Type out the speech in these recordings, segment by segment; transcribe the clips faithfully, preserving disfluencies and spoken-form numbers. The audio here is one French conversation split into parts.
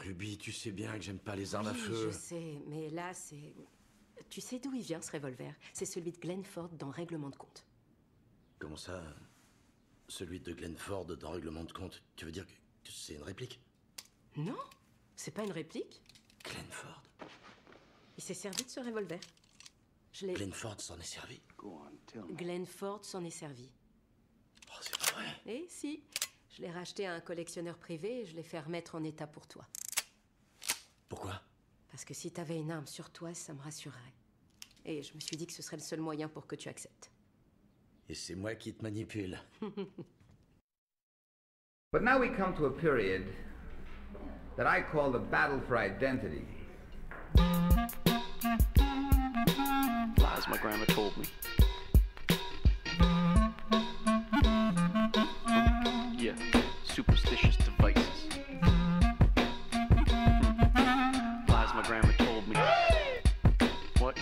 Ruby, tu sais bien que j'aime pas les armes à Oui, feu. je sais, mais là, c'est... Tu sais d'où il vient, ce revolver? C'est celui de Glenn Ford dans Règlement de compte. Comment ça? Celui de Glenn Ford dans Règlement de compte? Tu veux dire que c'est une réplique? Non, c'est pas une réplique. Glenn Ford? Il s'est servi de ce revolver. Je l'ai... Glenn Ford s'en est servi? Glenn Ford s'en est servi. Oh, c'est pas vrai. Eh si, je l'ai racheté à un collectionneur privé et je l'ai fait remettre en état pour toi. Pourquoi? Parce que si t'avais une arme sur toi, ça me rassurerait. Et je me suis dit que ce serait le seul moyen pour que tu acceptes. Et c'est moi qui te manipule. But now we come to a period that I call the battle for identity. Lies my grandma told me. Yeah, superstitious devices. Lies my grandma told me. What?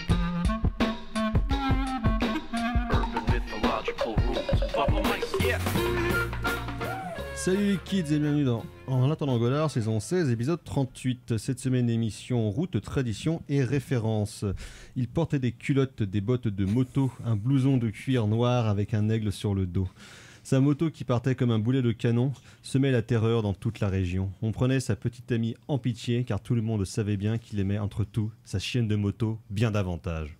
Urban mythological rules. Bubble mice, yeah. Salut les kids et bienvenue dans En attendant Godard, saison seize, épisode trente-huit. Cette semaine, émission route, tradition et référence. Il portait des culottes, des bottes de moto, un blouson de cuir noir avec un aigle sur le dos. Sa moto qui partait comme un boulet de canon semait la terreur dans toute la région. On prenait sa petite amie en pitié car tout le monde savait bien qu'il aimait entre tout sa chienne de moto bien davantage.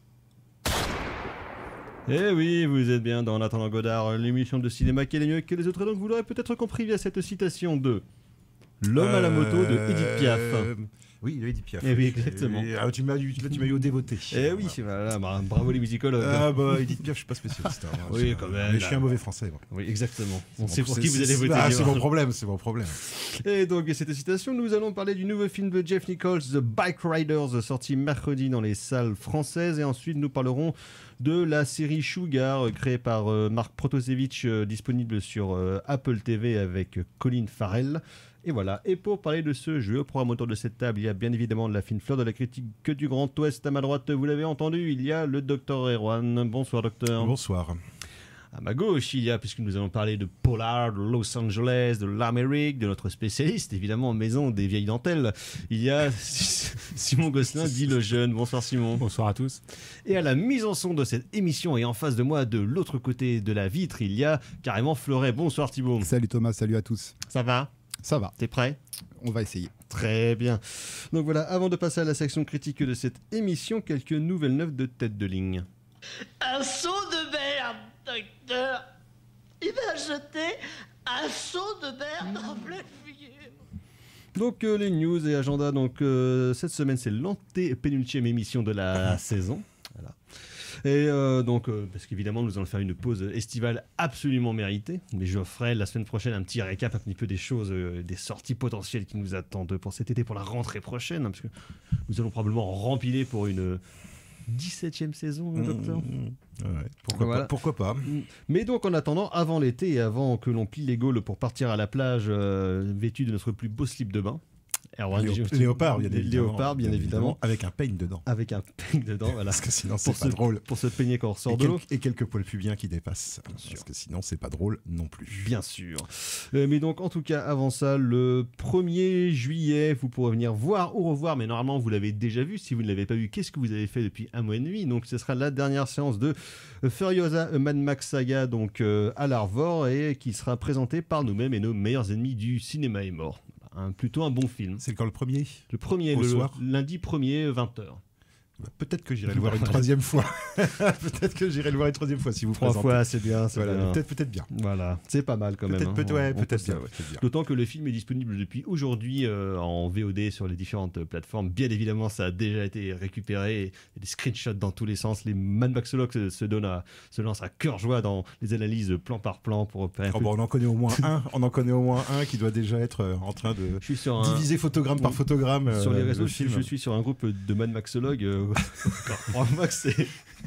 Eh oui, vous êtes bien dans En attendant Godard, l'émission de cinéma qui est mieux que les autres, donc vous l'aurez peut-être compris via cette citation de L'homme euh... à la moto de Edith Piaf. Euh... Oui, de Edith Piaf. Eh oui, exactement. Et, ah, tu m'as eu, tu m'as eu au dévoté. Eh oui, voilà, bah, bravo les musicologues. Ah bah, Edith Piaf, je suis pas spécialiste. Hein, oui, je, quand même. Mais je suis un mauvais français. Moi. Oui, exactement. On c'est sait bon, pour c'est, qui vous allez voter. Ah, c'est mon problème, c'est mon problème. Et donc, cette citation, nous allons parler du nouveau film de Jeff Nichols, The Bike Riders, sorti mercredi dans les salles françaises. Et ensuite, nous parlerons de la série Sugar, créée par euh, Mark Protosevich, euh, disponible sur euh, Apple T V avec Colin Farrell. Et voilà, et pour parler de ce jeu, au programme autour de cette table, il y a bien évidemment la fine fleur de la critique que du Grand Ouest. À ma droite, vous l'avez entendu, il y a le docteur Erwan. Bonsoir docteur. Bonsoir. À ma gauche, il y a, puisque nous allons parler de Polar, de Los Angeles, de l'Amérique, de notre spécialiste, évidemment, en maison des vieilles dentelles, il y a Simon Gosselin, dit le jeune. Bonsoir Simon. Bonsoir à tous. Et à la mise en son de cette émission, et en face de moi, de l'autre côté de la vitre, il y a carrément Fleuret. Bonsoir Thibaut. Salut Thomas, salut à tous. Ça va ? Ça va. T'es prêt ? On va essayer. Très bien. Donc voilà, avant de passer à la section critique de cette émission, quelques nouvelles neuves de tête de ligne. Un seau de merde, docteur. Il m'a jeté un seau de merde en pleine figure. Donc euh, les news et agenda. Donc euh, cette semaine, c'est l'antépénultième émission de la saison. Voilà. Et euh, donc, euh, parce qu'évidemment, nous allons faire une pause estivale absolument méritée. Mais je ferai la semaine prochaine un petit récap un petit peu des choses, euh, des sorties potentielles qui nous attendent pour cet été, pour la rentrée prochaine. Hein, parce que nous allons probablement rempiler pour une dix-septième saison, mmh, docteur. Ouais, pourquoi, voilà. pas, pourquoi pas. Mais donc, en attendant, avant l'été et avant que l'on plie les gaules pour partir à la plage euh, vêtu de notre plus beau slip de bain, Erwan, Léo, léopard, bien évidemment. Léopard, bien, bien évidemment. évidemment. Avec un peigne dedans. Avec un peigne dedans, voilà. Parce que sinon, c'est pour pas se, drôle. Pour se peigner quand on ressort et de l'eau. Et quelques poils pubiens qui dépassent. Bien parce sûr. que sinon, c'est pas drôle non plus. Bien sûr. Euh, mais donc, en tout cas, avant ça, le premier juillet, vous pourrez venir voir ou revoir, mais normalement, vous l'avez déjà vu. Si vous ne l'avez pas vu, qu'est-ce que vous avez fait depuis un mois et demi ? Donc, ce sera la dernière séance de Furiosa Mad Max Saga, donc euh, à l'Arvor, et qui sera présentée par nous-mêmes et nos meilleurs ennemis du cinéma est mort. Un, plutôt un bon film. C'est quand le premier ? Le premier, Au le soir lundi premier, vingt heures. Bah, peut-être que j'irai le voir une troisième fois. Peut-être que j'irai le voir une troisième fois si vous Trois présentez. fois, c'est bien. C'est voilà, bien. Peut-être, peut-être bien. Voilà, c'est pas mal quand peut-être, même. Hein. Peut-être, ouais, on, on peut-être, bien, ça, ouais. peut-être bien. D'autant que le film est disponible depuis aujourd'hui euh, en V O D sur les différentes plateformes. Bien évidemment, ça a déjà été récupéré. Il y a des screenshots dans tous les sens. Les Mad Maxologues se, se, donnent à, se lancent à cœur joie dans les analyses plan par plan pour faire. Oh, bon, on en connaît au moins un. On en connaît au moins un qui doit déjà être en train de je suis sur diviser un... photogramme par photogramme. Sur euh, les réseaux, je, je suis sur un groupe de Mad Maxologues. Euh, crois-moi que c'est.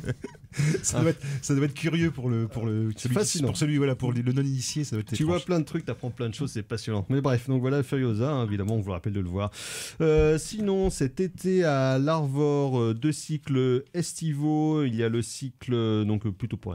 ça, doit être, ça doit être curieux pour le pour le c'est fascinant. Pour celui voilà pour le non initié, ça doit être tu étrange. vois plein de trucs, t'apprends plein de choses, c'est passionnant. Mais bref, donc voilà Furiosa, hein, évidemment on vous rappelle de le voir. Euh, sinon cet été à l'Arvor, euh, deux cycles estivaux, il y a le cycle donc plutôt pour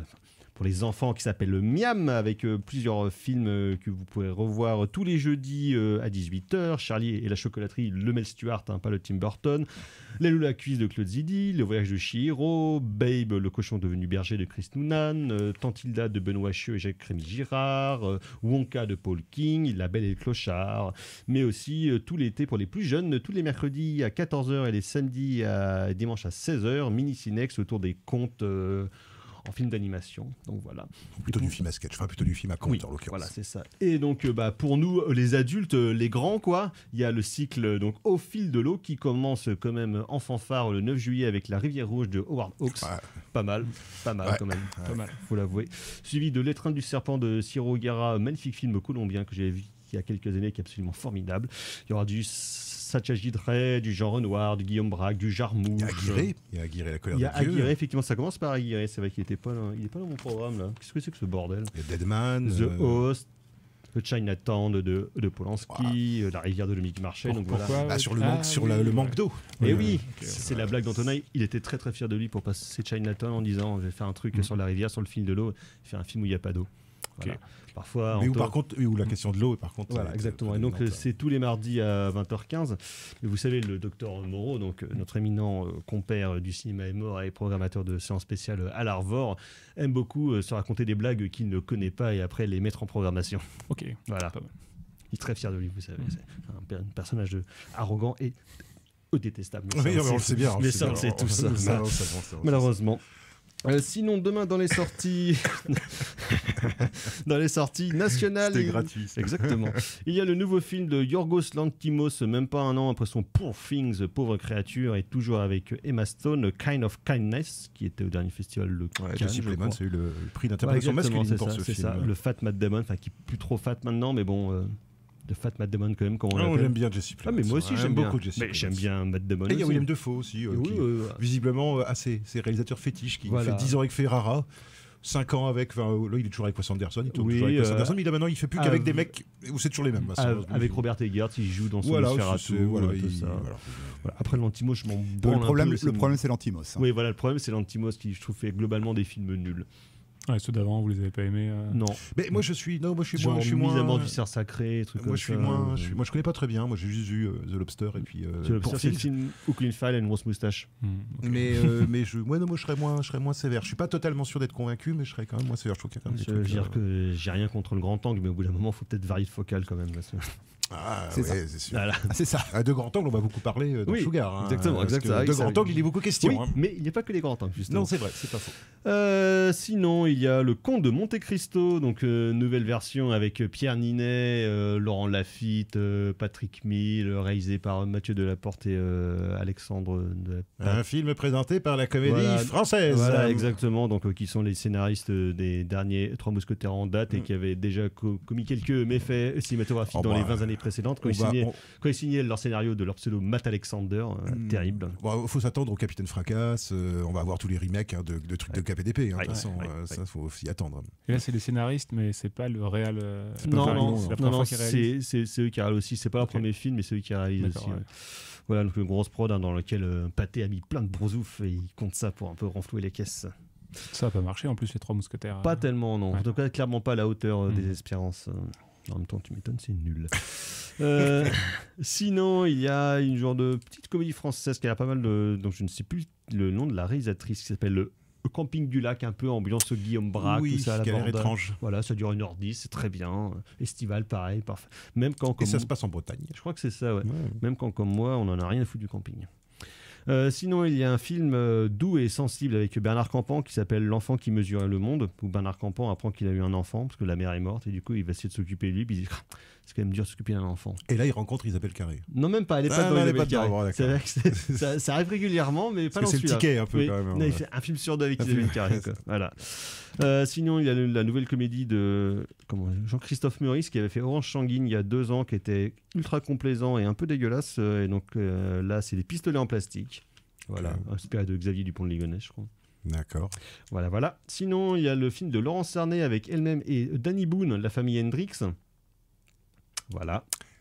pour les enfants qui s'appelle le Miam, avec euh, plusieurs films euh, que vous pouvez revoir tous les jeudis euh, à dix-huit heures. Charlie et la chocolaterie, le Mel Stewart, hein, pas le Tim Burton. Les loups la cuisse de Claude Zidi. Le voyage de Chihiro. Babe, le cochon devenu berger de Chris Noonan. Euh, Tantilda de Benoît Chieux et Jacques-Rémy Girard. Euh, Wonka de Paul King. La Belle et le Clochard. Mais aussi euh, tout l'été pour les plus jeunes, tous les mercredis à quatorze heures et les samedis à dimanche à seize heures. Mini Cinex autour des contes euh, en film d'animation. Donc voilà. Plutôt du film à sketch, enfin plutôt du film à conte Oui, en l'occurrence. voilà, c'est ça. Et donc, euh, bah, pour nous, euh, les adultes, euh, les grands, quoi, il y a le cycle euh, donc, Au fil de l'eau qui commence euh, quand même en fanfare le neuf juillet avec La Rivière Rouge de Howard Hawks. Ouais. Pas mal, pas mal Ouais. quand même, Ouais. pas mal, faut l'avouer. Suivi de L'étreinte du serpent de Ciro Guerra, magnifique film colombien que j'avais vu il y a quelques années, qui est absolument formidable. Il y aura du Satyajit Ray, du Jean Renoir, du Guillaume Braque, du Jarmouche. Il y a Aguirre, il y a Aguirre, la colère Il y a de Dieu. Aguirre, effectivement, ça commence par Aguirre, c'est vrai qu'il n'était pas, là- il est pas dans mon programme là. Qu'est-ce que c'est que ce bordel? Il y a Deadman. The euh, Host, le Chinatown de, de Polanski, euh, La rivière de Dominique Marchais. Donc voilà. Ah, sur le Ah, manque, sur oui, la- le ouais. manque d'eau. Et Ouais, oui, ok. c'est la blague d'Antonin. Il était très très fier de lui pour passer Chinatown en disant je vais faire un truc Mm. sur la rivière, sur le fil de l'eau, faire un film où il n'y a pas d'eau. Voilà. Parfois, Mais où Anto- par contre, où la question de l'eau, par contre. Voilà, est- exactement. est Et donc, dominante. euh, c'est tous les mardis à vingt heures quinze. Mais vous savez, le docteur Moreau, donc, euh, notre éminent euh, compère euh, du cinéma est mort et programmateur de séances spéciales à l'Arvor, aime beaucoup euh, se raconter des blagues qu'il ne connaît pas et après les mettre en programmation. Ok. Voilà. Pas mal. Il est très fier de lui, vous savez. Mm. C'est un, per- un personnage de- arrogant et euh, détestable. Mais Oui, ça, mais on le sait bien. on Mais le ça, bien. on sait tout ça. on le sait, on le sait, on le sait. Malheureusement. Euh, sinon, demain, dans les sorties, dans les sorties nationales, C'était il- gratuit. ça. Exactement. Il y a le nouveau film de Yorgos Lanthimos, même pas un an après son Poor Things, Pauvre créature, et toujours avec Emma Stone, Kind of Kindness, qui était au dernier festival de Ouais, Cannes, Jessie je Plemons crois. a eu le prix Ouais, d'interprétation exactement, masculine c'est pour ça, ce c'est film. ça. Le Fat Matt Damon, enfin qui est plus trop fat maintenant, mais bon, euh, le Fat Matt Damon quand même, comme on Ah, on l'appelle. l'aime bien, Jessie Ah, Plemons. mais moi aussi Ouais, j'aime bien. beaucoup Jessie Mais Plemons. j'aime bien Matt Damon. Et il y a aussi. William Dafoe aussi, euh, Oui, qui, euh, visiblement, euh, assez, c'est réalisateur fétiche, qui Voilà. fait dix ans avec Ferrara, cinq ans avec, enfin, là il est toujours avec Wes Anderson, il tourne Oui, toujours avec Wes euh, Anderson, mais là maintenant il fait plus qu'avec av- des mecs où c'est toujours les mêmes. Ah, avec Robert Eggers, il joue dans son Voilà, Nosferatu, c'est- voilà, tout il- ça. voilà. Voilà. Après l'Antimos, je m'en Le branle un problème, peu, le c'est- problème, c'est l'Antimos. hein. Oui, voilà, le problème, c'est l'Antimos qui, je trouve, fait globalement des films nuls. Ouais, ceux d'avant, vous les avez pas aimés euh, Non. Mais moi je suis, non, moi je suis Genre moins, je suis mise moins. à mort du cerf sacré, trucs Moi comme je suis ça. moins, je suis- moi je connais pas très bien. Moi j'ai juste vu euh, The Lobster et puis euh, C'est le Poor c'est le Things. film où Clean File a une grosse moustache. hmm, ok. Mais euh, mais je, moi non, moi je serais moins, je serais moins sévère. Je suis pas totalement sûr d'être convaincu, mais je serais quand même moins sévère. Je trouve qu'il y a quand même des Je veux trucs, dire euh, que j'ai rien contre le grand angle, mais au bout d'un moment, il faut peut-être varier de focale quand même. parce que- Ah, C'est ouais, c'est sûr. Voilà. Ah, c'est ça. Ah, de grand angle, on va beaucoup parler euh, dans Oui, Sugar. hein, exactement, parce que exactement. De Ça- grand angle, il est beaucoup question. Oui, hein. mais il n'y a pas que les grands angles, justement. Non, c'est vrai, c'est pas faux. Euh, sinon, il y a le Comte de Monte Cristo, donc euh, nouvelle version avec Pierre Ninet, euh, Laurent Lafitte, euh, Patrick Mille, réalisé par Mathieu Delaporte et euh, Alexandre de Un film présenté par la comédie Voilà. française. Voilà, exactement. Donc, euh, qui sont les scénaristes euh, des derniers Trois Mousquetaires en date et Mm. qui avaient déjà co- commis quelques méfaits cinématographiques Oh, dans bah, les vingt années précédentes quand, On ils va- signaient, on- quand ils signaient leur scénario de leur pseudo Matt Alexander. euh, Mm. Terrible. Bon, faut s'attendre au Capitaine Fracasse. euh, on va avoir tous les remakes hein, de, de trucs de K P D P. hein, De Ouais, toute façon, ouais, euh, ouais. ça, faut s'y attendre. Et là, c'est les scénaristes, mais c'est pas le réel. euh, c'est pas Non, pareil, non, c'est la non, première non, fois qu'ils réalisent. c'est c'est- c'est eux qui réalisent aussi. C'est pas leur Ok. premier film, mais c'est eux qui réalisent D'accord, aussi. ouais. ouais. Voilà, donc une grosse prod hein, dans laquelle euh, Pathé a mis plein de brousouf et il compte ça pour un peu renflouer les caisses. Ça a pas marché en plus, les Trois Mousquetaires. Pas euh, tellement, non. ouais. En tout cas, clairement pas à la hauteur euh, Mm. des espérances. euh. En même temps, tu m'étonnes, c'est nul. Euh, sinon, il y a une genre de petite comédie française qui a pas mal de. Donc, je ne sais plus le nom de la réalisatrice qui s'appelle le Camping du Lac, un peu ambiance Guillaume Braque, oui, tout ça à la qui a l'air bande. étrange. Voilà, ça dure une heure dix, c'est très bien. Estival, pareil, parfait. Même quand, Et comme ça se passe en Bretagne. je crois que c'est ça, ouais. Ouais. Même quand, comme moi, on en a rien à foutre du camping. Euh, sinon, il y a un film euh, doux et sensible avec Bernard Campan qui s'appelle L'enfant qui mesurait le monde, où Bernard Campan apprend qu'il a eu un enfant parce que la mère est morte et du coup il va essayer de s'occuper de lui. Puis il dit c'est quand même dur de s'occuper d'un enfant. Et là, il rencontre Isabelle Carré. Non, même pas, elle est pas Ah, dans non, elle est Isabelle pas dedans, Carré. bon, d'accord. C'est vrai que c'est- ça, ça arrive régulièrement, mais pas Parce dans que c'est le celui-là. ticket un peu Oui. quand même. hein, Non, il ouais. fait un film sur deux avec Un Isabelle film. Carré. quoi. Voilà. Euh, sinon, il y a le- la nouvelle comédie de comment, Jean-Christophe Meurice qui avait fait Orange Sanguine il y a deux ans, qui était ultra complaisant et un peu dégueulasse. euh, Et donc euh, là, c'est des pistolets en plastique. Voilà, Ok. inspiré de Xavier Dupont de Ligonnès, je crois. D'accord. Voilà, voilà. Sinon, il y a le film de Laurence Cernet avec elle-même et Danny Boone, La famille Hendrix. Voilà.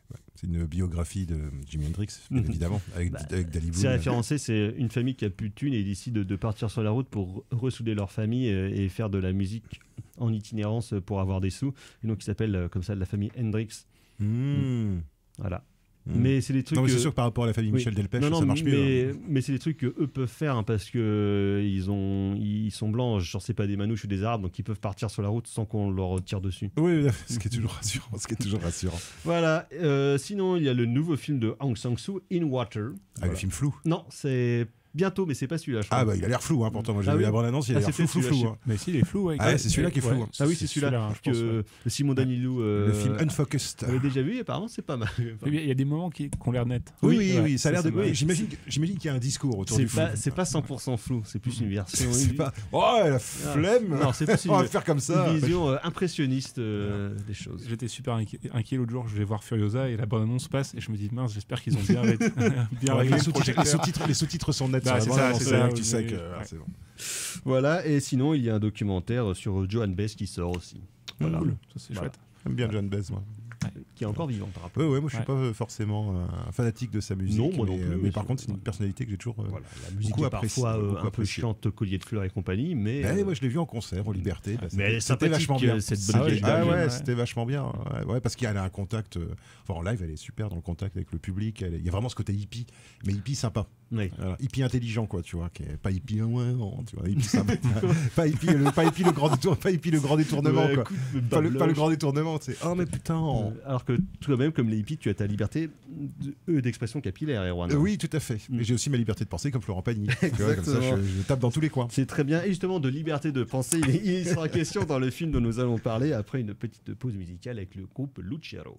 C'est une biographie de Jimi Hendrix, bien évidemment, avec, Bah, avec Dali C'est Boone. référencé, c'est une famille qui a plus de thunes et décide de, de partir sur la route pour ressouder leur famille et, et faire de la musique en itinérance pour avoir des sous. Et donc, il s'appelle euh, comme ça la famille Hendrix. Mmh. Voilà. Mmh. Mais c'est des trucs. Non, mais c'est que- sûr que par rapport à la famille Oui. Michel Delpech, Non, non, ça marche mieux. mais, hein. mais c'est des trucs que eux peuvent faire hein, parce que euh, ils ont, ils sont blancs. Genre, c'est pas des manouches ou des arabes, donc ils peuvent partir sur la route sans qu'on leur tire dessus. Oui, ce qui est toujours rassurant. Ce qui est toujours rassurant. Voilà. Euh, sinon, il y a le nouveau film de Aung San Suu, In Water. Ah, Voilà. le film flou. Non, c'est bientôt, mais c'est pas celui-là. Je crois. Ah, bah il a l'air flou, hein, pourtant. Moi, j'ai Ah vu oui. la bande-annonce, il a Ah, l'air c'était flou, flou, celui-là, flou. je hein. Mais si, il est flou. Ouais, Ah ouais, c'est celui-là qui est flou, hein. Ah oui, c'est celui-là, hein, je pense, que ouais. Simon Danilou euh, Le film Unfocused. avait déjà vu et apparemment c'est pas mal. Il y a- il y a des moments qui, qui ont l'air nets. Oui, oui, Ouais, oui, ça a l'air de. c'est vrai. J'imagine, j'imagine qu'il y a un discours autour C'est du flou. pas, c'est pas cent pour cent flou, c'est plus une version. C'est pas. Oh, la flemme. Non, c'est plus On va une, le faire comme ça. une vision euh, impressionniste euh, des choses. J'étais super inquiet, inquiet l'autre jour, je vais voir Furiosa et la bande-annonce passe et je me dis mince, j'espère qu'ils ont bien, ré- bien Ouais, réglé les le sous-titres, les projecteur. sous-titres, les sous-titres sont nets. Bah, sur c'est la ça, bande-annonce, c'est c'est là ça, que tu oui, sais oui, que ouais. ah, c'est bon. Voilà, et sinon il y a un documentaire sur Joan Baez qui sort aussi. Voilà. Cool, ça c'est Voilà. chouette. J'aime bien John Baez, moi. Qui est encore vivant par rapport. Ouais, ouais, moi je suis Ouais. pas forcément euh, un fanatique de sa musique. Non, moi non mais, plus, euh, oui, mais par c'est- contre, c'est une personnalité que j'ai toujours. euh, Voilà, la musique beaucoup est apprécié, parfois euh, beaucoup un peu apprécié. chiante, collier de fleurs et compagnie, mais. Eh, euh, moi je l'ai vu en concert au Liberté. Bah, mais elle est c'était sympathique, vachement bien. euh, cette Ah bonne ouais, vieille ah dame. ouais, Ouais. c'était vachement bien. Ouais, ouais, parce qu'elle a un contact. euh, Enfin, en live, elle est super dans le contact avec le public. Elle est- Il y a vraiment ce côté hippie, mais hippie sympa. oui. Voilà, hippie intelligent, quoi, tu vois, qui est pas hippie, ouais, non, tu vois, hippie sympa. pas hippie, le, pas hippie le grand détour, pas hippie le grand détournement, Ouais, quoi. écoute, le Pas le, pas le babloche. grand détournement, c'est oh mais putain. Euh, Alors que toi-même, comme les hippies, tu as ta liberté de- euh, d'expression capillaire, Erwan. Euh, oui, tout à fait. Mm. Mais j'ai aussi ma liberté de penser comme Florent Pagny. Tu vois, comme ça, Exactement. je, je tape dans tous les coins. C'est très bien. Et justement, de liberté de penser, il, il sera question dans le film dont nous allons parler après une petite pause musicale avec le groupe Lucero.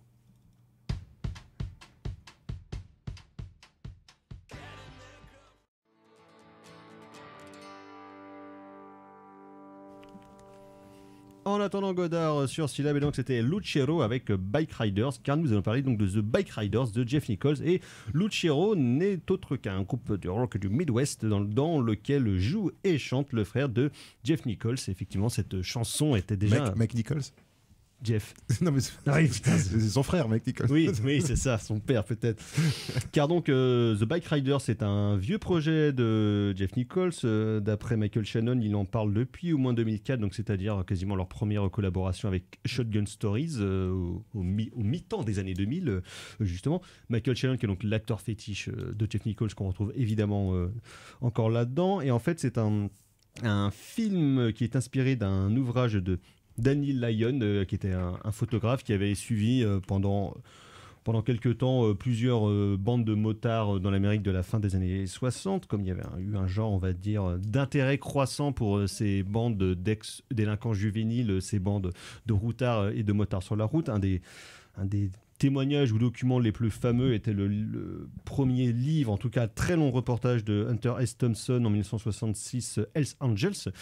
En attendant Godard sur Syllab, et donc c'était Lucero avec Bike Riders, car nous allons parler donc de The Bike Riders de Jeff Nichols. Et Lucero n'est autre qu'un groupe de rock du Midwest dans, dans lequel joue et chante le frère de Jeff Nichols. Effectivement, cette chanson était déjà. Mike, Mike Nichols. Jeff. Non, mais c'est Ah oui, putain, c'est son frère, Mike Nichols. Oui, oui, c'est ça, son père peut-être. Car donc, euh, The Bike Riders, c'est un vieux projet de Jeff Nichols. Euh, D'après Michael Shannon, il en parle depuis au moins deux mille quatre, donc c'est-à-dire quasiment leur première collaboration avec Shotgun Stories euh, au, au, mi- au mi-temps des années deux mille, euh, justement. Michael Shannon, qui est donc l'acteur fétiche euh, de Jeff Nichols, qu'on retrouve évidemment euh, encore là-dedans. Et en fait, c'est un, un film qui est inspiré d'un ouvrage de Danny Lyon, euh, qui était un, un photographe qui avait suivi euh, pendant, pendant quelques temps euh, plusieurs euh, bandes de motards euh, dans l'Amérique de la fin des années soixante, comme il y avait un- eu un genre, on va dire, euh, d'intérêt croissant pour euh, ces bandes d'ex-délinquants juvéniles, euh, ces bandes de routards euh, et de motards sur la route. Un des, un des témoignages ou documents les plus fameux était le, le premier livre, en tout cas très long reportage de Hunter S. Thompson en mille neuf cent soixante-six, euh, Hells Angels,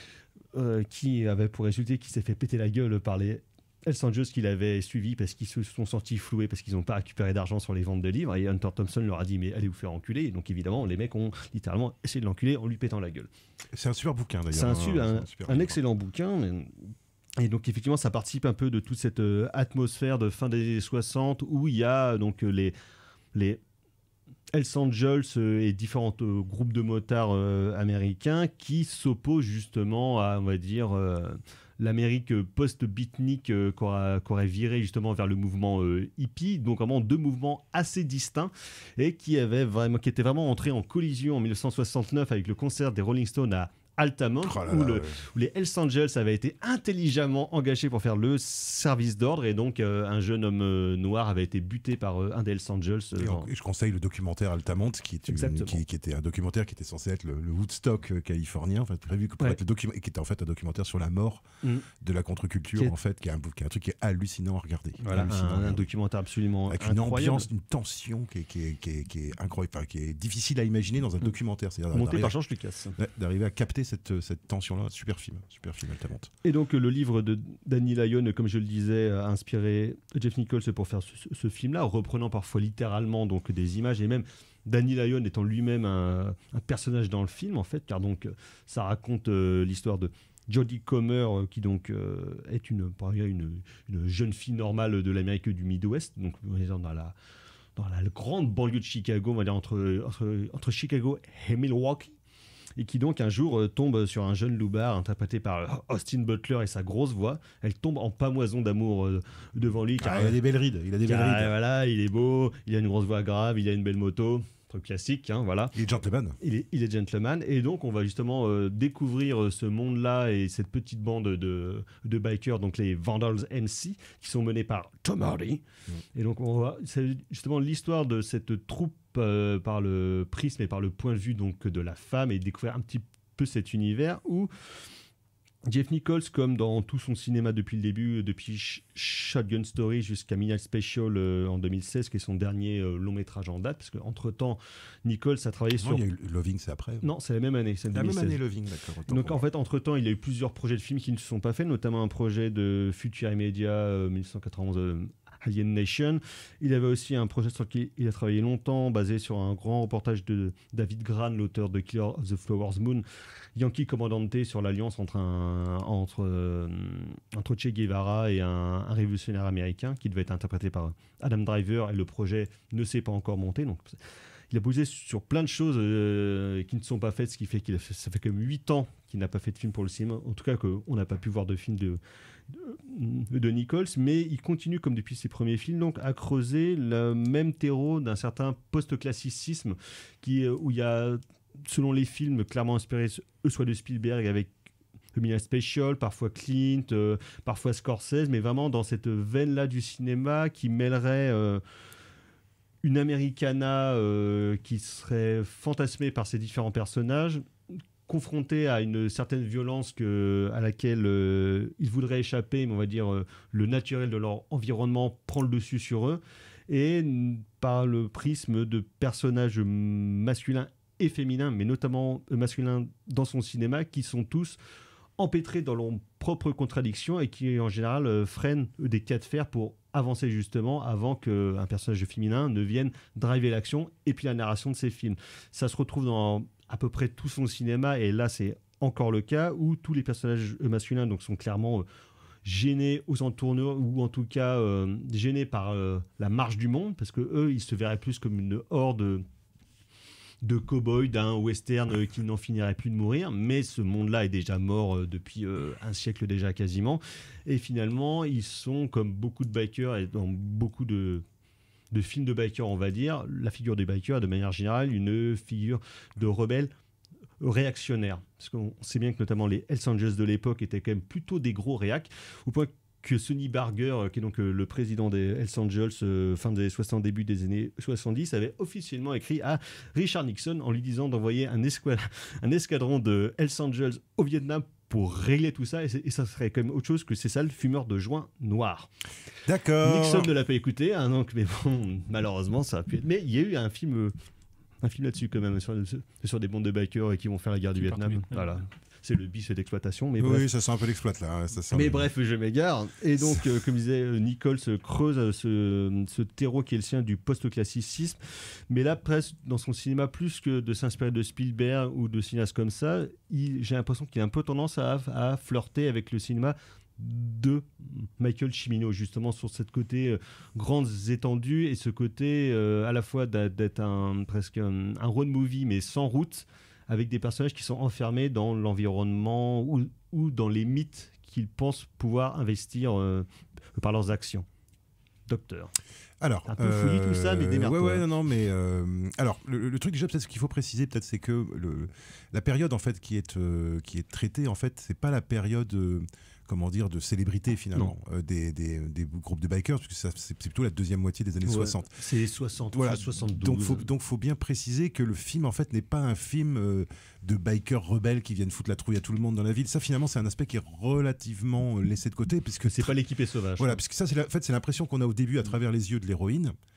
Euh, qui avait pour résultat qu'il s'est fait péter la gueule par les Hells Angels qu'il avait suivis parce qu'ils se sont sentis floués parce qu'ils n'ont pas récupéré d'argent sur les ventes de livres, et Hunter Thompson leur a dit mais allez vous faire enculer, et donc évidemment les mecs ont littéralement essayé de l'enculer en lui pétant la gueule. C'est un super bouquin d'ailleurs. C'est un, hein, su- c'est un, super un livre. excellent bouquin. mais- Et donc effectivement ça participe un peu de toute cette euh, atmosphère de fin des années soixante où il y a donc euh, les, les Hells Angels euh, et différents euh, groupes de motards euh, américains qui s'opposent justement à, on va dire, euh, l'Amérique post-beatnik euh, qu'aura- qu'aurait viré justement vers le mouvement euh, hippie. Donc vraiment deux mouvements assez distincts et qui, avaient vraiment, qui étaient vraiment entrés en collision en mille neuf cent soixante-neuf avec le concert des Rolling Stones à Altamont, Oh là où, là, le- ouais. où les Hells Angels avaient été intelligemment engagés pour faire le service d'ordre, et donc euh, un jeune homme euh, noir avait été buté par euh, un des Hells Angels. euh, Et, en- en- et je conseille le documentaire Altamont, qui, est une- Exactement. qui, qui était un documentaire qui était censé être le, le Woodstock euh, californien, en fait, prévu que pour Ouais. être le document, et qui était en fait un documentaire sur la mort Mm. de la contre-culture, Qui est- en fait, qui est, un, qui est un truc qui est hallucinant à regarder. Voilà, Hallucinant à un, un regarder. documentaire absolument Avec une incroyable, ambiance, une tension qui est, qui est, qui est, qui est incroyable, enfin, qui est difficile à imaginer dans un documentaire. C'est-à-dire monté d'arriver par à- George Lucas. d'arriver à capter cette, cette tension-là. Super film, super film Altamont. Et donc euh, le livre de Danny Lyon, euh, comme je le disais, a inspiré Jeff Nichols pour faire ce, ce film-là, reprenant parfois littéralement donc des images, et même Danny Lyon étant lui-même un, un personnage dans le film en fait, car donc euh, ça raconte euh, l'histoire de Jodie Comer, euh, qui donc euh, est une, une, une jeune fille normale de l'Amérique du Midwest, donc dans la, dans la grande banlieue de Chicago, on va dire entre, entre, entre Chicago et Milwaukee, et qui donc un jour euh, tombe sur un jeune loupard interprété par Austin Butler et sa grosse voix. Elle tombe en pamoison d'amour euh, devant lui. Car, ah, il a des belles rides, il a des belles car, rides. Voilà, il est beau, il a une grosse voix grave, il a une belle moto. Truc classique, hein, voilà. Il est gentleman. Il est, il est gentleman. Et donc, on va justement euh, découvrir euh, ce monde-là et cette petite bande de, de bikers, donc les Vandals M C, qui sont menés par Tom Hardy. Mmh. Et donc, on va, c'est justement l'histoire de cette troupe euh, par le prisme et par le point de vue donc, de la femme et découvrir un petit peu cet univers où Jeff Nichols, comme dans tout son cinéma depuis le début, depuis Sh- Shotgun Story jusqu'à Midnight Special euh, en deux mille seize, qui est son dernier euh, long métrage en date, parce qu'entre-temps, Nichols a travaillé non, sur... il y a eu Loving, c'est après. Non, c'est la même année, c'est la deux mille seize. même année Loving, d'accord. Donc en fait, entre-temps, il y a eu plusieurs projets de films qui ne se sont pas faits, notamment un projet de futur immédiat euh, mille neuf cent quatre-vingt-onze, euh, Alien Nation. Il avait aussi un projet sur lequel il a travaillé longtemps, basé sur un grand reportage de David Gran, l'auteur de Killer of the Flowers Moon, Yankee Commandante, sur l'alliance entre, un, entre, euh, entre Che Guevara et un, un révolutionnaire américain qui devait être interprété par Adam Driver, et le projet ne s'est pas encore monté. Donc, il a posé sur plein de choses euh, qui ne sont pas faites, ce qui fait que ça fait quand même huit ans qu'il n'a pas fait de film pour le cinéma. En tout cas, qu'on n'a pas pu voir de film de, de, de Nichols, mais il continue, comme depuis ses premiers films, donc, à creuser le même terreau d'un certain post-classicisme qui, où il y a, selon les films, clairement inspirés soit de Spielberg avec Midnight Special, parfois Clint, euh, parfois Scorsese, mais vraiment dans cette veine-là du cinéma qui mêlerait euh, une Americana euh, qui serait fantasmée par ces différents personnages, confrontés à une certaine violence que, à laquelle euh, ils voudraient échapper, mais on va dire euh, le naturel de leur environnement prend le dessus sur eux, et par le prisme de personnages masculins et féminins, mais notamment masculins dans son cinéma, qui sont tous empêtrés dans leurs propres contradictions et qui en général euh, freinent des cas de fer pour avancer justement avant qu'un personnage féminin ne vienne driver l'action et puis la narration de ses films. Ça se retrouve dans à peu près tout son cinéma, et là c'est encore le cas où tous les personnages masculins donc, sont clairement euh, gênés aux entournures, ou en tout cas euh, gênés par euh, la marche du monde, parce que eux ils se verraient plus comme une horde de cow-boys d'un western euh, qui n'en finirait plus de mourir, mais ce monde-là est déjà mort euh, depuis euh, un siècle déjà quasiment, et finalement ils sont comme beaucoup de bikers et dans beaucoup de de films de bikers, on va dire, la figure des bikers, de manière générale, une figure de rebelle réactionnaire. Parce qu'on sait bien que notamment les Hells Angels de l'époque étaient quand même plutôt des gros réacs, au point que Sonny Barger, qui est donc le président des Hells Angels, euh, fin des années soixante, début des années soixante-dix, avait officiellement écrit à Richard Nixon en lui disant d'envoyer un, escad- un escadron de Hells Angels au Vietnam pour régler tout ça, et, et ça serait quand même autre chose que ces sales fumeurs de joint noirs. D'accord. Nixon ne l'a pas écouté, hein, donc, mais bon, malheureusement, ça a pu être... Mais il y a eu un film, euh, un film là-dessus quand même, sur, sur des bandes de bikers qui vont faire la guerre du Vietnam. Vietnam. Voilà. C'est le bis d'exploitation. Mais oui, bref. ça sent un peu l'exploite là. Ça sent mais le... bref, je m'égare. Et donc, euh, comme disait euh, Nichols, euh, creuse euh, ce, ce terreau qui est le sien du post-classicisme. Mais là, presque dans son cinéma, plus que de s'inspirer de Spielberg ou de cinéastes comme ça, il, j'ai l'impression qu'il a un peu tendance à, à flirter avec le cinéma de Michael Cimino, justement sur cette côté euh, grandes étendues et ce côté euh, à la fois d'être un, presque un, un road movie mais sans route, avec des personnages qui sont enfermés dans l'environnement ou, ou dans les mythes qu'ils pensent pouvoir investir euh, par leurs actions. Docteur. Alors, un peu fouillis euh, tout ça, mais démerde-toi. Ouais, ouais, non, non, mais euh, alors le, le truc déjà, peut-être ce qu'il faut préciser, peut-être, c'est que le, la période en fait qui est euh, qui est traitée, en fait, c'est pas la période. Euh, comment dire, de célébrité finalement euh, des, des, des groupes de bikers, puisque ça, c'est plutôt la deuxième moitié des années ouais, soixante. C'est soixante, voilà. soixante-douze. Donc faut, donc faut bien préciser que le film en fait n'est pas un film euh, de bikers rebelles qui viennent foutre la trouille à tout le monde dans la ville. Ça finalement c'est un aspect qui est relativement euh, laissé de côté, puisque c'est pas l'équipée sauvage. Voilà, puisque ça c'est la, en fait c'est l'impression qu'on a au début à travers les yeux de l'héroïne.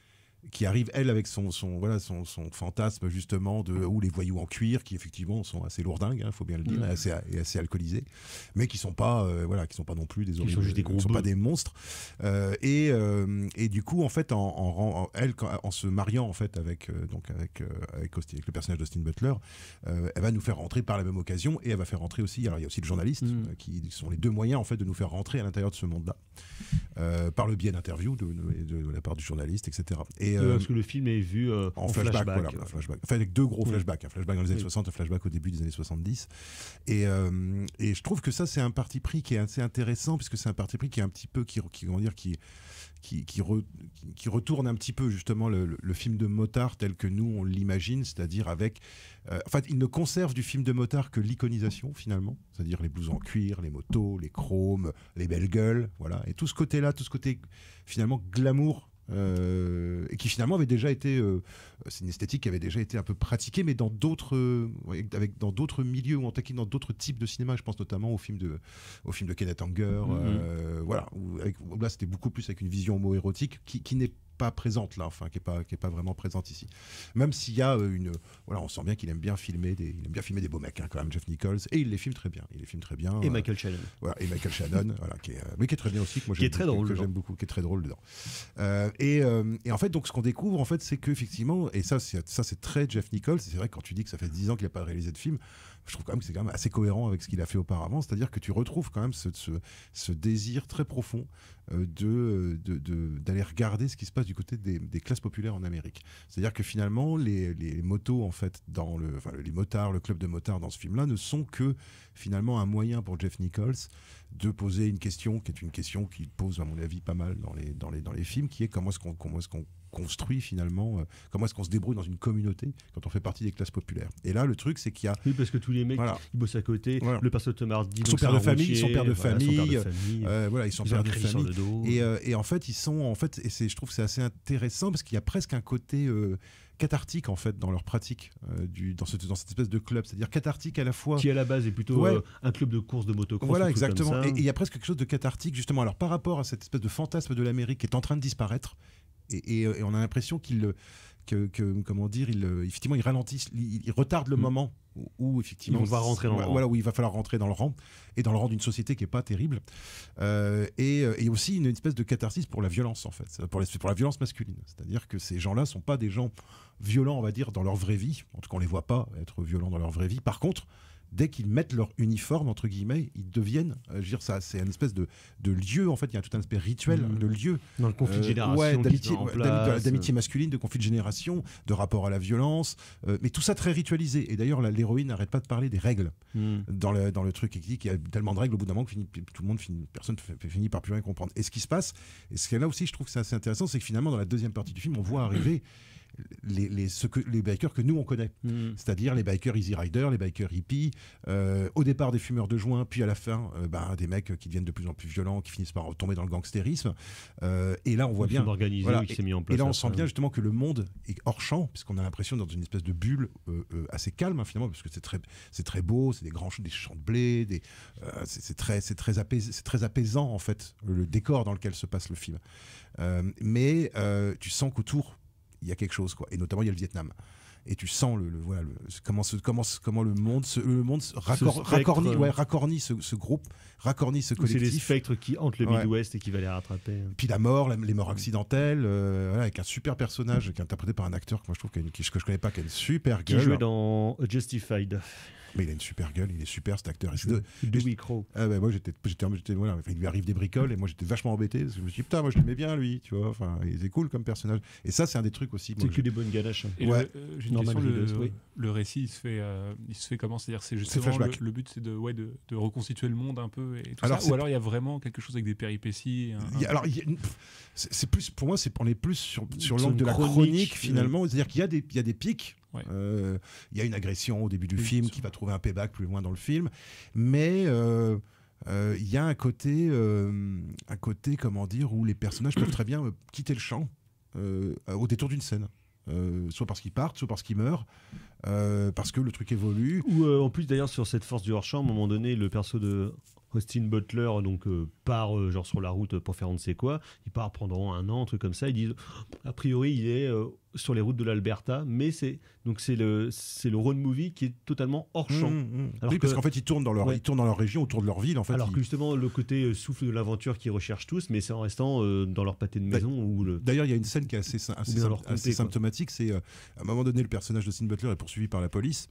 qui arrive elle avec son son voilà son, son fantasme justement de ou les voyous en cuir qui effectivement sont assez lourdingues, il hein, faut bien le dire, mmh. et assez et assez alcoolisés, mais qui sont pas euh, voilà qui sont pas non plus des horribles, sont juste des gros sont bœufs. pas des monstres euh, et euh, et du coup en fait en, en, en elle quand, en se mariant en fait avec euh, donc avec euh, avec, Austin, avec le personnage d'Austin Butler, euh, elle va nous faire rentrer par la même occasion et elle va faire rentrer aussi, alors il y a aussi le journaliste mmh. euh, qui sont les deux moyens en fait de nous faire rentrer à l'intérieur de ce monde là euh, par le biais d'interviews de, de, de, de la part du journaliste, etc. Et euh, parce que le film est vu euh, en, en flashback, flashback, voilà, flashback. Enfin, avec deux gros oui. flashbacks, un flashback dans les années oui. soixante, un flashback au début des années soixante-dix. Et, euh, et je trouve que ça, c'est un parti pris qui est assez intéressant, puisque c'est un parti pris qui est un petit peu, qui, qui comment dire, qui, qui, qui, re, qui retourne un petit peu justement le, le, le film de motard tel que nous on l'imagine, c'est-à-dire avec, euh, en fait, il ne conserve du film de motard que l'iconisation finalement, c'est-à-dire les blousons en cuir, les motos, les chromes, les belles gueules, voilà, et tout ce côté-là, tout ce côté finalement glamour. Euh, et qui finalement avait déjà été, euh, c'est une esthétique qui avait déjà été un peu pratiquée, mais dans d'autres, euh, avec dans d'autres milieux ou en tout cas dans d'autres types de cinéma. Je pense notamment au film de, au film de Kenneth Anger, mm-hmm. euh, voilà. Où, avec, où là, c'était beaucoup plus avec une vision homo-érotique qui, qui n'est pas présente là, enfin qui est pas qui est pas vraiment présente ici. Même s'il y a euh, une, voilà, on sent bien qu'il aime bien filmer des, il aime bien filmer des beaux mecs hein, quand même, Jeff Nichols, et il les filme très bien. Il les filme très bien. Et euh, Michael Shannon. Voilà, et Michael Shannon, voilà, qui est, euh, mais qui est très bien aussi, que moi qui est très beaucoup, drôle, que j'aime beaucoup, qui est très drôle dedans. Euh, et, euh, et en fait, donc ce qu'on découvre, en fait, c'est que effectivement, et ça, c'est ça, c'est très Jeff Nichols. C'est vrai que quand tu dis que ça fait dix ans qu'il n'a pas réalisé de film, je trouve quand même que c'est quand même assez cohérent avec ce qu'il a fait auparavant. C'est-à-dire que tu retrouves quand même ce, ce, ce désir très profond euh, de, de, de, d'aller regarder ce qui se passe du côté des, des classes populaires en Amérique. C'est-à-dire que finalement, les, les motos, en fait, dans le, enfin, les motards, le club de motards dans ce film-là, ne sont que finalement un moyen pour Jeff Nichols de poser une question qui est une question qu'il pose, à mon avis, pas mal dans les, dans les, dans les films, qui est comment est-ce qu'on, comment est-ce qu'on construit finalement, euh, comment est-ce qu'on se débrouille dans une communauté quand on fait partie des classes populaires. Et là, le truc, c'est qu'il y a... Oui, parce que tous les mecs, voilà. ils bossent à côté, voilà. Le personnage de Tom Hardy, son père de famille, routier, son père de voilà, famille, son père de famille. Euh, voilà, ils sont père de famille. Et, euh, et en fait, ils sont, en fait, et c'est, je trouve que c'est assez intéressant parce qu'il y a presque un côté euh, cathartique en fait dans leur pratique euh, du, dans, ce, dans cette espèce de club, c'est-à-dire cathartique à la fois qui à la base est plutôt ouais. euh, un club de course de motocross. Voilà, exactement. Et il y a presque quelque chose de cathartique justement. Alors par rapport à cette espèce de fantasme de l'Amérique qui est en train de disparaître. Et, et, et on a l'impression qu'il, que, que, comment dire, il, effectivement, il ralentit, il, il retarde le mmh. moment où, où effectivement, il va rentrer dans le voilà, rang. où il va falloir rentrer dans le rang et dans le rang d'une société qui est pas terrible. Euh, et, et aussi une espèce de catharsis pour la violence en fait, pour, les, pour la violence masculine. C'est-à-dire que ces gens-là sont pas des gens violents, on va dire, dans leur vraie vie. En tout cas, on les voit pas être violents dans leur vraie vie. Par contre, dès qu'ils mettent leur uniforme, entre guillemets, ils deviennent, euh, je veux dire, ça, c'est une espèce de, de lieu, en fait, il y a tout un aspect rituel mmh. de lieu. Dans le conflit de génération. Euh, ouais, d'amitié, ouais, place, d'amitié masculine, de conflit de génération, de rapport à la violence, euh, mais tout ça très ritualisé. Et d'ailleurs, la, l'héroïne n'arrête pas de parler des règles mmh. dans, le, dans le truc. Il dit qu'il y a tellement de règles au bout d'un moment que finit, tout le monde, finit, personne f- finit par plus rien comprendre. Et ce qui se passe, et ce qui est là aussi, je trouve que c'est assez intéressant, c'est que finalement, dans la deuxième partie du film, on voit arriver Les, les, ce que, les bikers que nous on connaît, mmh. c'est-à-dire les bikers Easy Rider, les bikers hippies, euh, au départ des fumeurs de joint, puis à la fin euh, bah, des mecs qui deviennent de plus en plus violents, qui finissent par tomber dans le gangstérisme. Euh, et là on voit bien, voilà, qui et, s'est mis en place et là on après. sent bien justement que le monde est hors champ, puisqu'on a l'impression d'être dans une espèce de bulle euh, euh, assez calme hein, finalement, parce que c'est très, c'est très beau, c'est des grands des champs de blé, des, euh, c'est, c'est très, c'est très apaisant, c'est très apaisant en fait le, le décor dans lequel se passe le film. Euh, mais euh, tu sens qu'autour il y a quelque chose, quoi. Et notamment il y a le Vietnam. Et tu sens le, le voilà le, comment, se, comment, comment le monde se, le monde se raccor, ce raccornit, ouais, raccornit ce, ce groupe, raccornit ce collectif. C'est les spectres qui hantent le Midwest ouais. et qui va les rattraper. Puis la mort, la, les morts accidentelles, euh, voilà, avec un super personnage qui est interprété par un acteur que moi je trouve qui, qui, que je connais pas, qui a une super gueule. Qui jouait dans Justified. Mais il a une super gueule, il est super cet acteur. De, Dewey Crowe. Ah ben moi j'étais, j'étais, j'étais voilà, enfin, il lui arrive des bricoles et moi j'étais vachement embêté parce que je me suis dit putain moi je l'aimais bien lui, tu vois, enfin il est cool comme personnage. Et ça c'est un des trucs aussi. C'est que je... des bonnes ganaches. Et ouais. le, euh, j'ai une question, le, oui. le récit il se fait, euh, il se fait comment, c'est-à-dire c'est justement c'est le, le but c'est de, ouais, de, de reconstituer le monde un peu et tout alors, ça. Ou alors il y a vraiment quelque chose avec des péripéties. Un, il y a, alors il y a, c'est, c'est plus pour moi c'est on est plus sur sur l'angle de la chronique, chronique finalement, ouais. C'est-à-dire qu'il y a des il y a des pics. Il ouais. euh, y a une agression au début du oui, film qui va trouver un payback plus loin dans le film, mais il euh, euh, y a un côté, euh, un côté, comment dire, où les personnages peuvent très bien quitter le champ euh, au détour d'une scène. Euh, soit parce qu'ils partent, soit parce qu'ils meurent, euh, parce que le truc évolue. Ou euh, en plus d'ailleurs sur cette force du hors-champ, à un moment donné, le perso de Austin Butler donc euh, part euh, genre sur la route pour faire on ne sait quoi. Il part pendant un an, un truc comme ça. Ils disent a priori il est euh, sur les routes de l'Alberta, mais c'est donc c'est le c'est le road movie qui est totalement hors champ. Mmh, mmh. Alors oui, que, parce qu'en fait ils tournent dans leur ouais. ils tournent dans leur région, autour de leur ville en fait. Alors ils... que justement le côté euh, souffle de l'aventure qu'ils recherchent tous, mais c'est en restant euh, dans leur pâté de maison ou le. D'ailleurs il y a une scène qui est assez, assez, bien assez, leur comté, assez symptomatique, c'est euh, à un moment donné le personnage de Austin Butler est poursuivi par la police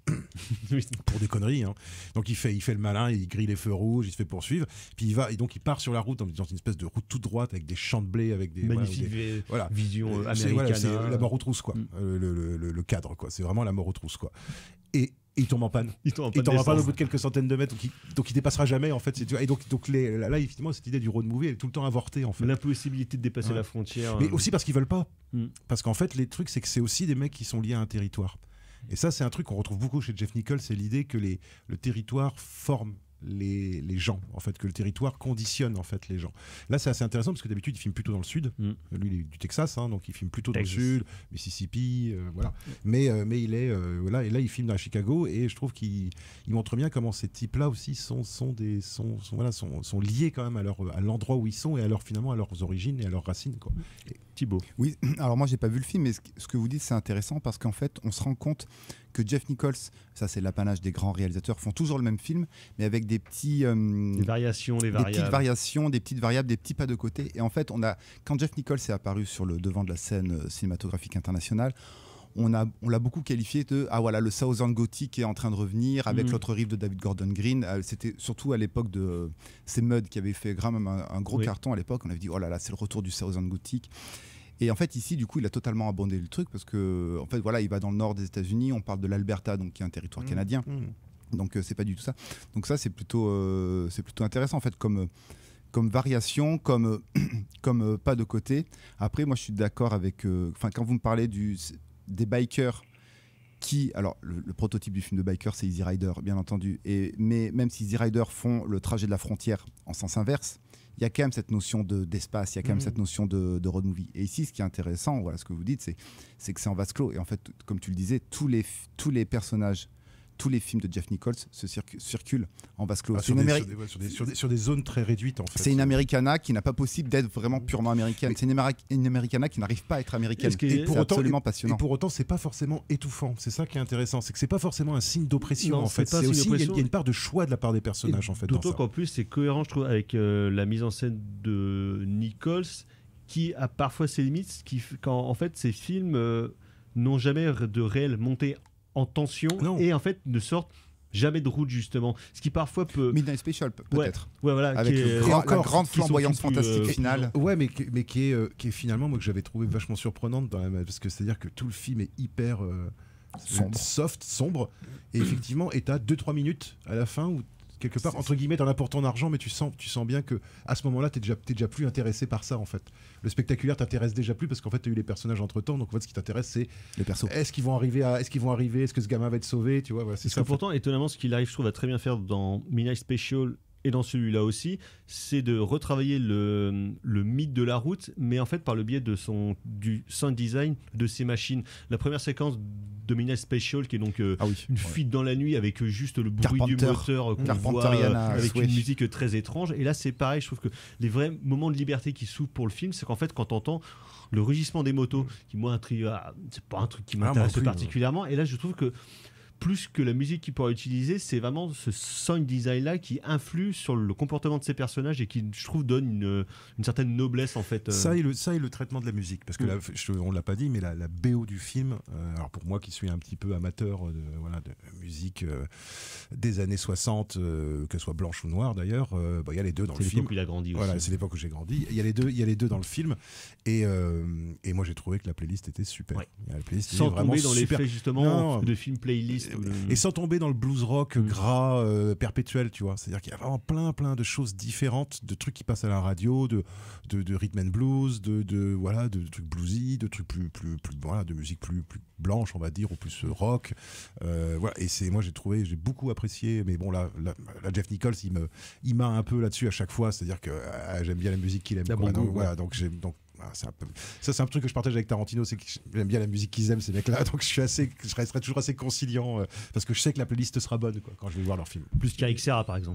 pour des conneries. Hein. Donc il fait il fait le malin, il grille les feux rouges, il se fait poursuivre, puis il va et donc il part sur la route dans une espèce de route toute droite avec des champs de blé, avec des magnifique voilà, des, voilà. vision euh, c'est, américaine. Voilà, c'est la mort aux trousses quoi, mm. euh, le, le, le, le cadre quoi, c'est vraiment la mort aux trousses quoi. Et Et il tombe en panne. Il tombe en il panne, tombe en panne au bout de quelques centaines de mètres, donc il, donc il dépassera jamais en fait. Tu vois. Et donc, donc les, là, effectivement, cette idée du road movie elle est tout le temps avortée en fait. L'impossibilité de dépasser ouais. la frontière. Mais euh... aussi parce qu'ils veulent pas. Mm. Parce qu'en fait, les trucs, c'est que c'est aussi des mecs qui sont liés à un territoire. Et ça, c'est un truc qu'on retrouve beaucoup chez Jeff Nichols, c'est l'idée que les, le territoire forme les, les gens, en fait, que le territoire conditionne en fait les gens. Là, c'est assez intéressant parce que d'habitude, il filme plutôt dans le sud. Mm. Lui, il est du Texas, hein, donc il filme plutôt Texas. Dans le sud, Mississippi, euh, voilà. Mm. Mais, euh, mais il est euh, voilà, et là, il filme à Chicago, et je trouve qu'il il montre bien comment ces types-là aussi sont sont des sont, sont voilà sont, sont liés quand même à leur à l'endroit où ils sont et à leur finalement à leurs origines et à leurs racines quoi. Et Thibaut. Oui, alors moi j'ai pas vu le film, mais ce que vous dites c'est intéressant parce qu'en fait on se rend compte que Jeff Nichols, ça c'est l'apanage des grands réalisateurs, font toujours le même film, mais avec des petits euh, des variations, des, des variables. petites variations, des petites variables, des petits pas de côté. Et en fait, on a quand Jeff Nichols est apparu sur le devant de la scène cinématographique internationale, on a on l'a beaucoup qualifié de ah voilà le Southern Gothic est en train de revenir avec mmh. l'autre rive de David Gordon Green. C'était surtout à l'époque de euh, c'est Mud qui avait fait quand même un, un gros oui. carton à l'époque. On avait dit oh là là c'est le retour du Southern Gothic. Et en fait, ici, du coup, il a totalement abandonné le truc parce que, en fait, voilà, il va dans le nord des États-Unis. On parle de l'Alberta, donc qui est un territoire mmh, canadien. Mmh. Donc, euh, c'est pas du tout ça. Donc ça, c'est plutôt, euh, c'est plutôt intéressant en fait, comme, comme variation, comme, comme euh, pas de côté. Après, moi, je suis d'accord avec. Enfin, euh, quand vous me parlez du, des bikers. Qui, alors, le, le prototype du film de biker, c'est Easy Rider, bien entendu. Et, mais même si Easy Rider font le trajet de la frontière en sens inverse, il y a quand même cette notion de, d'espace, il y a quand même mmh. cette notion de, de road movie. Et ici, ce qui est intéressant, voilà, ce que vous dites, c'est, c'est que c'est en vase clos. Et en fait, comme tu le disais, tous les, tous les personnages, tous les films de Jeff Nichols se circu- circulent en vase clos. Ah, sur, des, Améri- sur, des, ouais, sur, des, sur, des, sur des zones très réduites, en fait. C'est une Americana qui n'a pas possible d'être vraiment purement américaine. Mais c'est une, Ameri- une Americana qui n'arrive pas à être américaine. Et, et pour c'est autant, absolument et, passionnant. Et pour autant, c'est pas forcément étouffant. C'est ça qui est intéressant. C'est que c'est pas forcément un signe d'oppression, non, en fait. C'est, c'est aussi, il y, y a une part de choix de la part des personnages, et en fait. D'autant qu'en plus, c'est cohérent, je trouve, avec euh, la mise en scène de Nichols, qui a parfois ses limites, qui, quand en fait, ces films euh, n'ont jamais de réelle montée en tension non. et en fait ne sortent jamais de route justement, ce qui parfois peut Midnight Special peut-être ouais, ouais voilà avec est... grand, encore, la grande flamboyance fantastique euh, finale ouais mais mais qui est euh, qui est finalement moi que j'avais trouvé vachement surprenante dans la, parce que c'est à dire que tout le film est hyper euh, sombre. soft sombre et effectivement et t'as deux trois minutes à la fin où quelque part, entre guillemets, t'en as pour ton argent, mais tu sens, tu sens bien que à ce moment-là, t'es déjà, t'es déjà plus intéressé par ça, en fait. Le spectaculaire t'intéresse déjà plus parce qu'en fait, t'as eu les personnages entre-temps. Donc, en fait, ce qui t'intéresse, c'est les persos. Est-ce qu'ils vont arriver à, est-ce qu'ils vont arriver, est-ce que ce gamin va être sauvé, tu vois, voilà, c'est parce ça. Que pourtant, étonnamment, ce qu'il arrive, je trouve, à très bien faire dans Midnight Special et dans celui-là aussi, c'est de retravailler le, le mythe de la route, mais en fait par le biais de son, du sound design de ses machines. La première séquence de Midnight Special, qui est donc euh, ah oui, une ouais. fuite dans la nuit avec juste le bruit Carpenter. du moteur qu'on Carpenter, voit euh, avec Switch. une musique très étrange. Et là, c'est pareil, je trouve que les vrais moments de liberté qui s'ouvrent pour le film, c'est qu'en fait, quand t'entends le rugissement des motos, qui moi, un tri- ah, c'est pas un truc qui m'intéresse ah, plus, particulièrement. Ouais. Et là, je trouve que plus que la musique qu'il pourra utiliser, c'est vraiment ce sound design-là qui influe sur le comportement de ces personnages et qui, je trouve, donne une, une certaine noblesse, en fait. Ça et le, ça et le traitement de la musique. Parce que, mmh. la, je, on ne l'a pas dit, mais la, la B O du film, euh, alors pour moi qui suis un petit peu amateur de, voilà, de musique euh, des années soixante, euh, que ce soit blanche ou noire d'ailleurs, il euh, bah, y a les deux dans c'est le film. C'est l'époque où il a grandi voilà, aussi. C'est l'époque où j'ai grandi. Il y a les deux, il y a les deux dans le film. Et, euh, et moi, j'ai trouvé que la playlist était super. Ouais. La playlist sans était tomber dans super. l'effet, justement, non. de film playlist. Et, ou de... et sans tomber dans le blues rock mmh. gras euh, perpétuel, tu vois. C'est-à-dire qu'il y a vraiment plein, plein de choses différentes, de trucs qui passent à la radio, de, de, de rhythm and blues, de, de, voilà, de, de trucs bluesy, de trucs plus, plus, plus, voilà, de musique plus, plus blanche, on va dire, ou plus rock. Euh, voilà. Et c'est, moi, j'ai trouvé, j'ai beaucoup apprécié, mais bon, là, là, là Jeff Nichols, il, me, il m'a un peu là-dessus à chaque fois, c'est-à-dire que euh, j'aime bien la musique qu'il aime. Bon donc, goût, voilà, ouais. donc, j'ai, donc c'est un peu... ça c'est un truc que je partage avec Tarantino, c'est que j'aime bien la musique qu'ils aiment ces mecs là, donc je suis assez, je resterai toujours assez conciliant euh, parce que je sais que la playlist sera bonne quoi, quand je vais voir leur film. Plus qu'Eric Serra par exemple.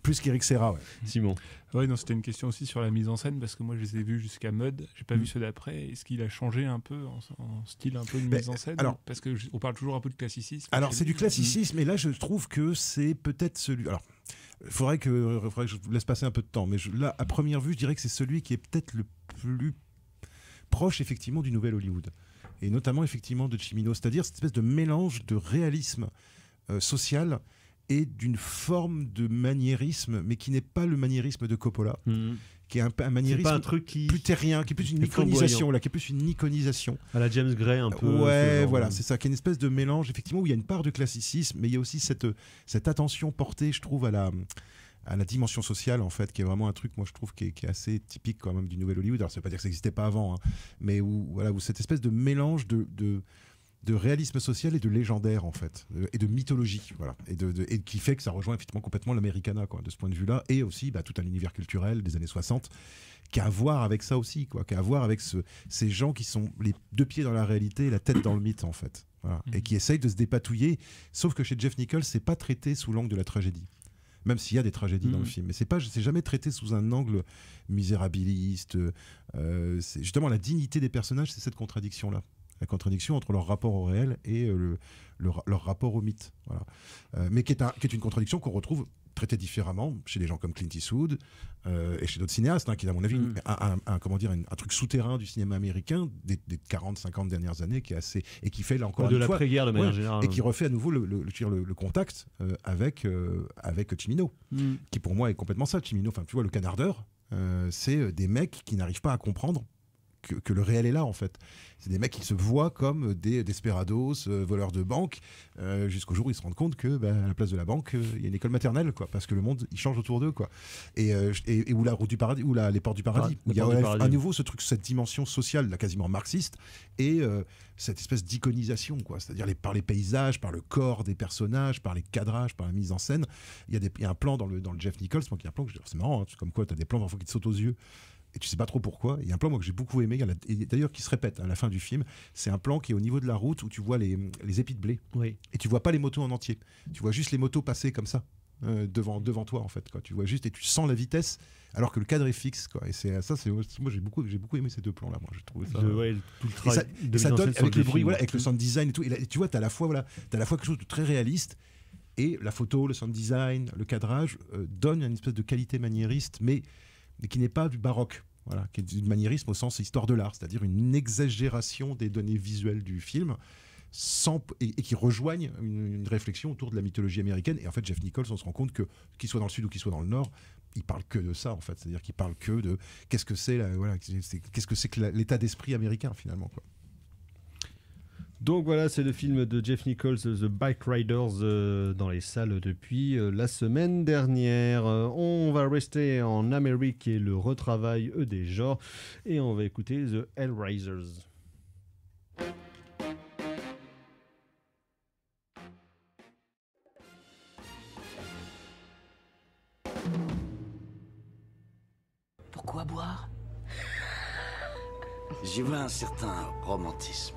Plus qu'Eric Serra, ouais. Simon. Ouais, non, c'était une question aussi sur la mise en scène, parce que moi, je les ai vus jusqu'à Mud, j'ai pas Mm. vu ceux d'après. Est-ce qu'il a changé un peu en, en style, un peu de Mais, mise en scène alors- Parce que je- on parle toujours un peu de classicisme. Alors chez c'est lui. du classicisme, et là je trouve que c'est peut-être celui. Alors, il faudrait que, faudrait que je vous laisse passer un peu de temps, mais je- là, à première vue, je dirais que c'est celui qui est peut-être le plus proche effectivement du nouvel Hollywood, et notamment effectivement de Cimino, c'est-à-dire cette espèce de mélange de réalisme euh, social et d'une forme de maniérisme, mais qui n'est pas le maniérisme de Coppola, Mmh. qui est un, un C'est maniérisme pas un truc qui. plus terrien, qui est plus une qui est iconisation, flamboyant. là, qui est plus une iconisation. À la James Gray, un peu. ce Ouais, genre voilà, de- c'est ça, qui est une espèce de mélange, effectivement, où il y a une part de classicisme, mais il y a aussi cette, cette attention portée, je trouve, à la, à la dimension sociale, en fait, qui est vraiment un truc, moi, je trouve, qui est, qui est assez typique, quand même, du nouvel Hollywood. Alors, ça veut pas dire que ça n'existait pas avant, hein, mais où, voilà, où cette espèce de mélange de, de, de réalisme social et de légendaire, en fait, euh, et de mythologie, voilà, et, de, de- et qui fait que ça rejoint, effectivement, complètement l'Americana, quoi, de ce point de vue-là, et aussi bah, tout un univers culturel des années soixante, qui a à voir avec ça aussi, quoi, qui a à voir avec ce, ces gens qui sont les deux pieds dans la réalité et la tête dans le mythe, en fait. Voilà. Mhm. Et qui essayent de se dépatouiller, sauf que chez Jeff Nichols, c'est pas traité sous l'angle de la tragédie. Même s'il y a des tragédies dans Mhm. le film, mais c'est pas, c'est jamais traité sous un angle misérabiliste. Euh, c'est justement la dignité des personnages, c'est cette contradiction-là, la contradiction entre leur rapport au réel et euh, le, le ra- leur rapport au mythe. Voilà. Euh, mais qui est, un- qui est une contradiction qu'on retrouve traitée différemment chez des gens comme Clint Eastwood euh, et chez d'autres cinéastes, hein, qui est à mon avis Mm. un, un- un- comment dire, un, un truc souterrain du cinéma américain des, des quarante cinquante dernières années, qui est assez, et qui fait là encore de une fois, l'après-guerre de manière ouais, générale. et qui refait à nouveau le, le, je veux dire, le- le contact euh, avec, euh, avec Cimino, Mm. qui pour moi est complètement ça. Cimino, enfin tu vois, le Canardeur, euh, c'est euh, des mecs qui n'arrivent pas à comprendre que, que le réel est là, en fait. C'est des mecs qui se voient comme des desperados, euh, voleurs de banque, euh, jusqu'au jour où ils se rendent compte que bah, à la place de la banque, euh, il y a une école maternelle, quoi, parce que le monde il change autour d'eux, quoi. Et, euh, et, et où la route du paradis, ou la, les portes du paradis, Ah, où il y a les portes du à paradis. nouveau ce truc, cette dimension sociale, là, quasiment marxiste, et euh, cette espèce d'iconisation, quoi. C'est-à-dire les, par les paysages, par le corps des personnages, par les cadrages, par la mise en scène. Il y a, des, il y a un plan dans le, dans le Jeff Nichols, moi, qui est un plan que je- c'est marrant, hein, c'est comme quoi tu as des plans parfois qui te sautent aux yeux. Et tu sais pas trop pourquoi. Il y a un plan moi que j'ai beaucoup aimé, il y en a- et d'ailleurs qui se répète à la fin du film. C'est un plan qui est au niveau de la route où tu vois les, les épis de blé Oui. et tu vois pas les motos en entier. Tu vois juste les motos passer comme ça euh, devant devant toi, en fait, quoi. Tu vois juste et tu sens la vitesse alors que le cadre est fixe, quoi. Et c'est ça, c'est moi j'ai beaucoup j'ai beaucoup aimé ces deux plans là. Moi j'ai trouvé ça. Le- ouais, tout le Et travail ça, de et ça mise en donne scène sur avec le des bruit, films. voilà, avec le sound design et tout. Et, là, et tu vois, t'as à la fois voilà, t'as à la fois quelque chose de très réaliste. Et la photo, le sound design, le cadrage euh, donnent une espèce de qualité maniériste, mais, mais qui n'est pas du baroque. Voilà, qui est du maniérisme au sens histoire de l'art, c'est-à-dire une exagération des données visuelles du film, sans, et, et qui rejoignent une, une réflexion autour de la mythologie américaine. Et en fait, Jeff Nichols, on se rend compte que, qu'il soit dans le sud ou qu'il soit dans le nord, il parle que de ça, en fait. C'est-à-dire qu'il parle que de qu'est-ce que c'est, la, voilà, c'est, qu'est-ce que c'est que la, l'état d'esprit américain, finalement, quoi. Donc voilà, c'est le film de Jeff Nichols, The Bike Riders, euh, dans les salles depuis euh, la semaine dernière. Euh, on va rester en Amérique et le retravail eux, des genres, et on va écouter The Hellraisers. Pourquoi boire? J'y vois un certain romantisme.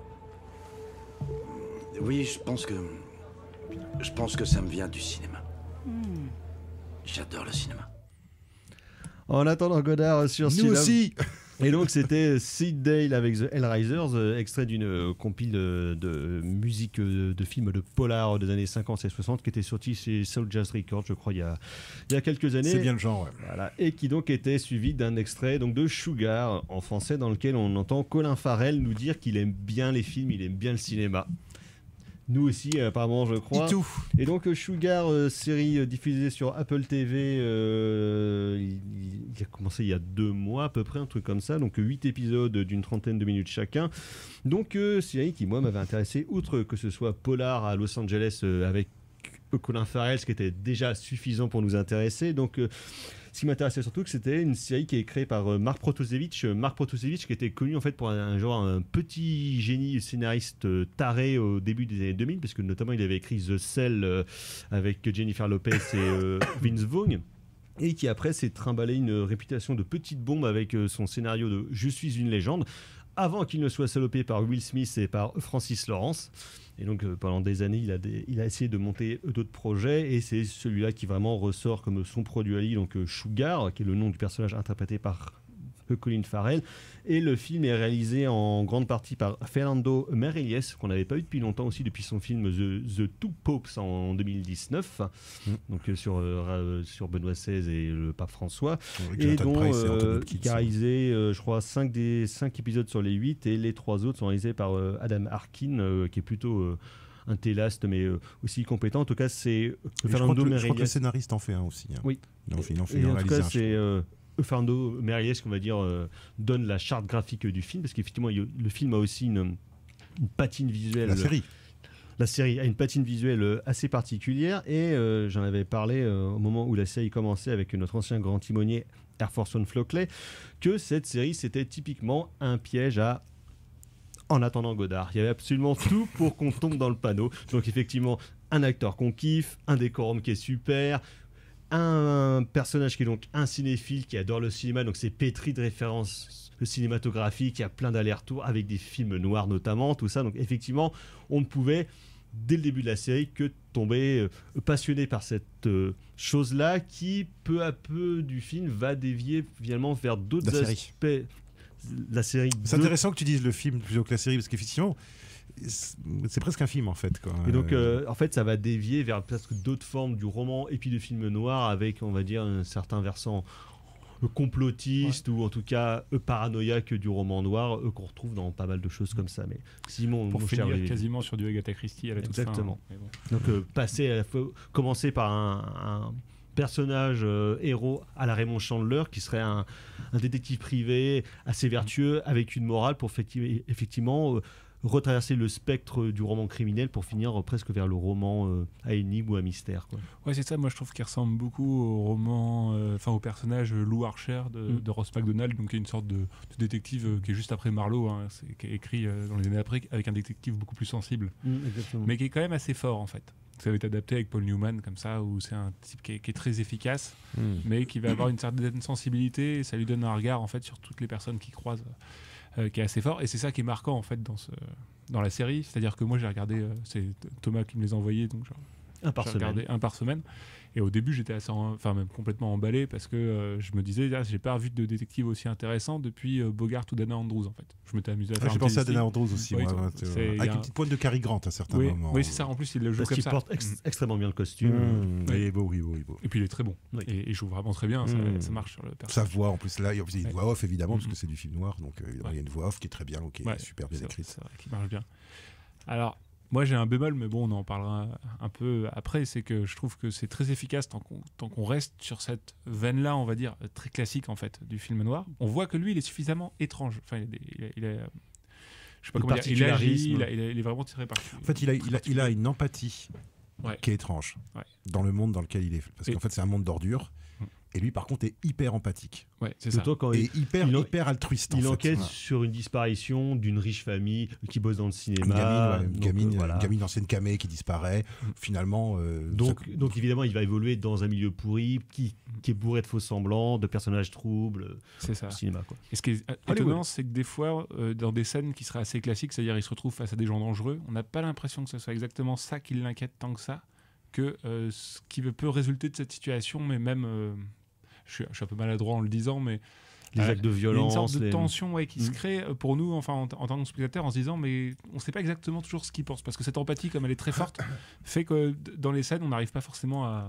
Oui, je pense que... Je pense que ça me vient du cinéma. J'adore le cinéma. En attendant Godard sur Nous Syllab. aussi. Et donc c'était Sid Dale avec The Hellraisers, euh, extrait d'une euh, compile euh, de musique euh, de films de polar des années cinquante et soixante qui était sorti chez Soul Jazz Records, je crois, il y a, il y a quelques années. C'est bien le genre, ouais. Voilà, et qui donc était suivi d'un extrait donc de Sugar en français dans lequel on entend Colin Farrell nous dire qu'il aime bien les films, il aime bien le cinéma. Nous aussi, apparemment, je crois. Et tout. Et donc, euh, Sugar, euh, série euh, diffusée sur Apple T V, euh, il, il a commencé il y a deux mois à peu près, un truc comme ça. Donc, huit épisodes d'une trentaine de minutes chacun. Donc, euh, série qui, moi, m'avait intéressé, outre que ce soit polar à Los Angeles euh, avec Colin Farrell, ce qui était déjà suffisant pour nous intéresser. Donc, euh, ce qui m'intéressait surtout, que c'était une série qui est créée par euh, Mark Protosevich. Euh, Mark Protosevich qui était connu en fait pour un, un genre un petit génie scénariste euh, taré au début des années deux mille, parce que notamment il avait écrit The Cell euh, avec Jennifer Lopez et euh, Vince Vaughn. Et qui après s'est trimballé une réputation de petite bombe avec euh, son scénario de Je suis une légende. avant qu'il ne soit salopé par Will Smith et par Francis Lawrence. Et donc euh, pendant des années, il a, des, il a essayé de monter d'autres projets, et c'est celui-là qui vraiment ressort comme son produit à lui, donc euh, Sugar, qui est le nom du personnage interprété par Colin Farrell. Et le film est réalisé en grande partie par Fernando Meirelles, qu'on n'avait pas eu depuis longtemps aussi, depuis son film The, The Two Popes en deux mille dix-neuf, mmh. donc euh, sur, euh, sur Benoît seize et le pape François, et dont euh, qui a réalisé, euh, je crois, cinq des cinq épisodes sur les huit, et les trois autres sont réalisés par euh, Adam Arkin, euh, qui est plutôt euh, un télaste, mais euh, aussi compétent. En tout cas, c'est Fernando Meirelles. Je crois que le scénariste en fait un aussi. Hein. Oui. Il en fait, il en fait et un en tout cas, un, c'est Fernando Meirelles, qu'on va dire, euh, donne la charte graphique du film, parce qu'effectivement, il, le film a aussi une, une patine visuelle. La série. La série a une patine visuelle assez particulière, et euh, j'en avais parlé euh, au moment où la série commençait avec notre ancien grand timonier Air Force One Flockley, que cette série, c'était typiquement un piège à En attendant Godard. Il y avait absolument tout pour qu'on tombe dans le panneau. Donc effectivement, un acteur qu'on kiffe, un décorum qui est super, un personnage qui est donc un cinéphile qui adore le cinéma, donc c'est pétri de références cinématographiques, il y a plein d'allers-retours avec des films noirs notamment, tout ça. Donc effectivement, on ne pouvait, dès le début de la série, que tomber euh, passionné par cette euh, chose-là, qui, peu à peu du film, va dévier finalement vers d'autres aspects. La série. C'est intéressant que tu dises le film plutôt que la série, parce qu'effectivement, c'est presque un film en fait, quoi. Et donc euh, en fait ça va dévier vers presque d'autres formes du roman et puis du film noir, avec, on va dire, un certain versant complotiste, ouais. ou en tout cas euh, paranoïaque du roman noir, euh, qu'on retrouve dans pas mal de choses comme ça. Mais Simon, pour mon finir cher, quasiment sur du Agatha Christie à la toute fin. Exactement. Hein, bon. Donc euh, passer à la fois, commencer par un, un personnage euh, héros à la Raymond Chandler, qui serait un, un détective privé assez vertueux avec une morale, pour effecti- effectivement euh, retraverser le spectre du roman criminel pour finir euh, presque vers le roman euh, à énigme ou à mystère, quoi. Ouais, c'est ça. Moi, je trouve qu'il ressemble beaucoup au roman, enfin euh, au personnage Lou Archer de, mm. de Ross MacDonald, donc qui est une sorte de, de détective euh, qui est juste après Marlowe, hein, c'est, qui est écrit euh, dans les années après, avec un détective beaucoup plus sensible, mm, mais qui est quand même assez fort en fait. Ça va être adapté avec Paul Newman comme ça, où c'est un type qui est, qui est très efficace, mm. mais qui va avoir une certaine sensibilité, et ça lui donne un regard en fait sur toutes les personnes qu'il croise, euh, qui est assez fort. Et c'est ça qui est marquant en fait dans ce, dans la série. C'est-à-dire que moi j'ai regardé, euh, c'est Thomas qui me les a envoyés, donc genre, un par j'ai semaine. regardé un par semaine. Et au début, j'étais assez, en, enfin même complètement emballé, parce que euh, je me disais, ah, j'ai pas vu de détective aussi intéressant depuis euh, Bogart ou Dana Andrews en fait. Je m'étais amusé à faire. Ah, j'ai pensé à Dana Andrews aussi, oui, moi, ouais, c'est, avec un... une petite pointe de Cary Grant à certains oui, moments. Oui, c'est ça. En plus, il le joue parce comme qu'il ça. porte ex- mmh. extrêmement bien le costume. Mmh. Oui. Il est beau, il est beau, il est beau. Et puis il est très bon. Oui. Et il joue vraiment très bien. Ça, mmh. ça marche sur le personnage. Sa voix, en plus, là, il y a une ouais. voix off évidemment, mmh. parce que mmh. c'est du film noir, donc euh, il y a une voix off qui est très bien, qui est ouais, super bien c'est écrite. C'est vrai qu'il marche bien. Alors. Moi, j'ai un bémol, mais bon, on en parlera un peu après. C'est que je trouve que c'est très efficace tant qu'on, tant qu'on reste sur cette veine-là, on va dire, très classique, en fait, du film noir. On voit que lui, il est suffisamment étrange. Enfin, il est... Il est, il est je sais pas le comment dire. Il agit, il, a, il, a, il est vraiment tiré par... En fait, il a, il a, il a une empathie ouais. qui est étrange ouais. dans le monde dans lequel il est. Parce et... qu'en fait, c'est un monde d'ordure. Et lui, par contre, est hyper empathique. Ouais, c'est ça. Quand et il, hyper, il, hyper altruiste. Il en enquête fait. sur une disparition d'une riche famille qui bosse dans le cinéma. Une gamine, ouais, une, donc, gamine, euh, voilà. une gamine ancienne camée qui disparaît. Mmh. Finalement. Euh, donc, ça... donc, évidemment, il va évoluer dans un milieu pourri qui, qui est bourré de faux semblants, de personnages troubles. C'est ça. Au cinéma, quoi. Et ce qui est étonnant, c'est que des fois, euh, dans des scènes qui seraient assez classiques, c'est-à-dire il se retrouve face à des gens dangereux, on n'a pas l'impression que ce soit exactement ça qui l'inquiète tant que ça, que euh, ce qui peut résulter de cette situation, mais même. Euh, Je suis, je suis un peu maladroit en le disant, mais les euh, actes de violence, il y a une sorte de les... tension ouais, qui mmh. se crée pour nous, enfin en, en tant que spectateur, en se disant mais on ne sait pas exactement toujours ce qu'il pense, parce que cette empathie, comme elle est très forte, fait que dans les scènes, on n'arrive pas forcément à,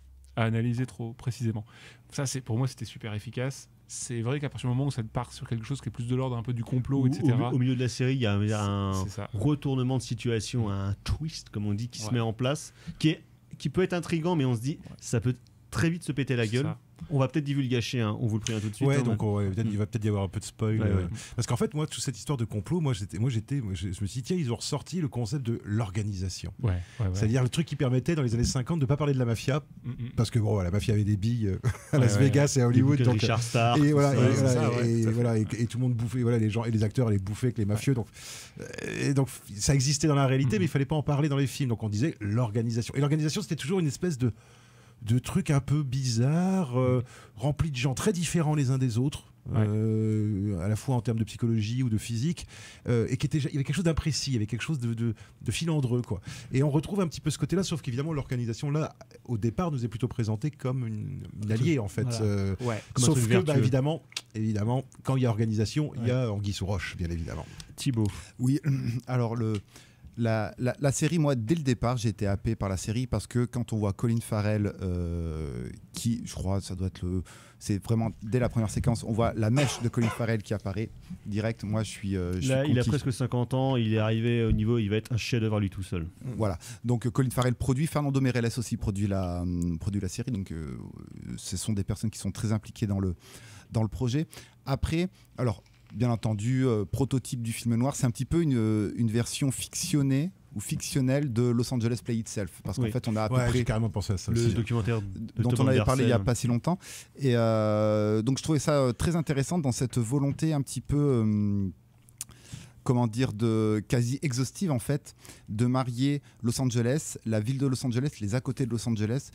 à analyser trop précisément. Ça, c'est pour moi, c'était super efficace. C'est vrai qu'à partir du moment où ça part sur quelque chose qui est plus de l'ordre un peu du complot, au, et cetera. Au, au milieu de la série, il y a un, un c'est, c'est retournement de situation, un twist, comme on dit, qui ouais. se met en place, qui est qui peut être intriguant, mais on se dit ouais. ça peut très vite se péter la gueule. On va peut-être divulgacher, hein. On vous le prévient tout de suite. Ouais, hein, donc ouais, peut-être, il va peut-être y avoir un peu de spoil. Ouais, euh, ouais. Parce qu'en fait, moi, toute cette histoire de complot, moi, j'étais, moi, j'étais, moi, je, je me suis dit, tiens, ils ont ressorti le concept de l'organisation. Ouais, ouais, ouais. C'est-à-dire le truc qui permettait, dans les années cinquante, de ne pas parler de la mafia. Mm-hmm. Parce que, bon, la mafia avait des billes euh, à ouais, Las ouais, Vegas ouais. et à Hollywood. Donc, Richard Starr. Et voilà, ça, et, voilà, ça, ouais, et, et, voilà et, et tout le monde bouffait, voilà, les gens et les acteurs allaient bouffer avec les mafieux. Donc, et donc, ça existait dans la réalité, mm-hmm. mais il ne fallait pas en parler dans les films. Donc, on disait l'organisation. Et l'organisation, c'était toujours une espèce de. de trucs un peu bizarres, euh, remplis de gens très différents les uns des autres, euh, à la fois en termes de psychologie ou de physique, euh, et qui était, il y avait quelque chose d'imprécis, il y avait quelque chose de, de, de filandreux, quoi. Et on retrouve un petit peu ce côté-là, sauf qu'évidemment l'organisation là, au départ, nous est plutôt présentée comme une, une alliée en fait. Voilà. Euh, Ouais, comme un sauf truc que, bah, vertueux. évidemment, évidemment, quand il y a organisation, il y Ouais. a anguille sous roche, bien évidemment. Thibaut. Oui, alors le, la, la, la série, moi, dès le départ, j'ai été happé par la série parce que quand on voit Colin Farrell, euh, qui, je crois, ça doit être le... C'est vraiment, dès la première séquence, on voit la mèche de Colin Farrell qui apparaît direct. Moi, je suis, euh, je Là, suis il a conquis. presque cinquante ans, il est arrivé au niveau, il va être un chef-d'œuvre à lui tout seul. Voilà. Donc euh, Colin Farrell produit, Fernando Meirelles aussi produit la, hum, produit la série. Donc euh, ce sont des personnes qui sont très impliquées dans le, dans le projet. Après, alors bien entendu, euh, prototype du film noir, c'est un petit peu une, une version fictionnée ou fictionnelle de Los Angeles Play Itself. Parce qu'en Oui. fait, on a à peu Ouais, près j'ai carrément pensé à ça Le aussi. documentaire de dont Tom on avait parlé il n'y a Andersen. pas si longtemps. Et euh, donc je trouvais ça euh, très intéressant dans cette volonté un petit peu, euh, comment dire, de quasi exhaustive en fait, de marier Los Angeles, la ville de Los Angeles, les à côté de Los Angeles,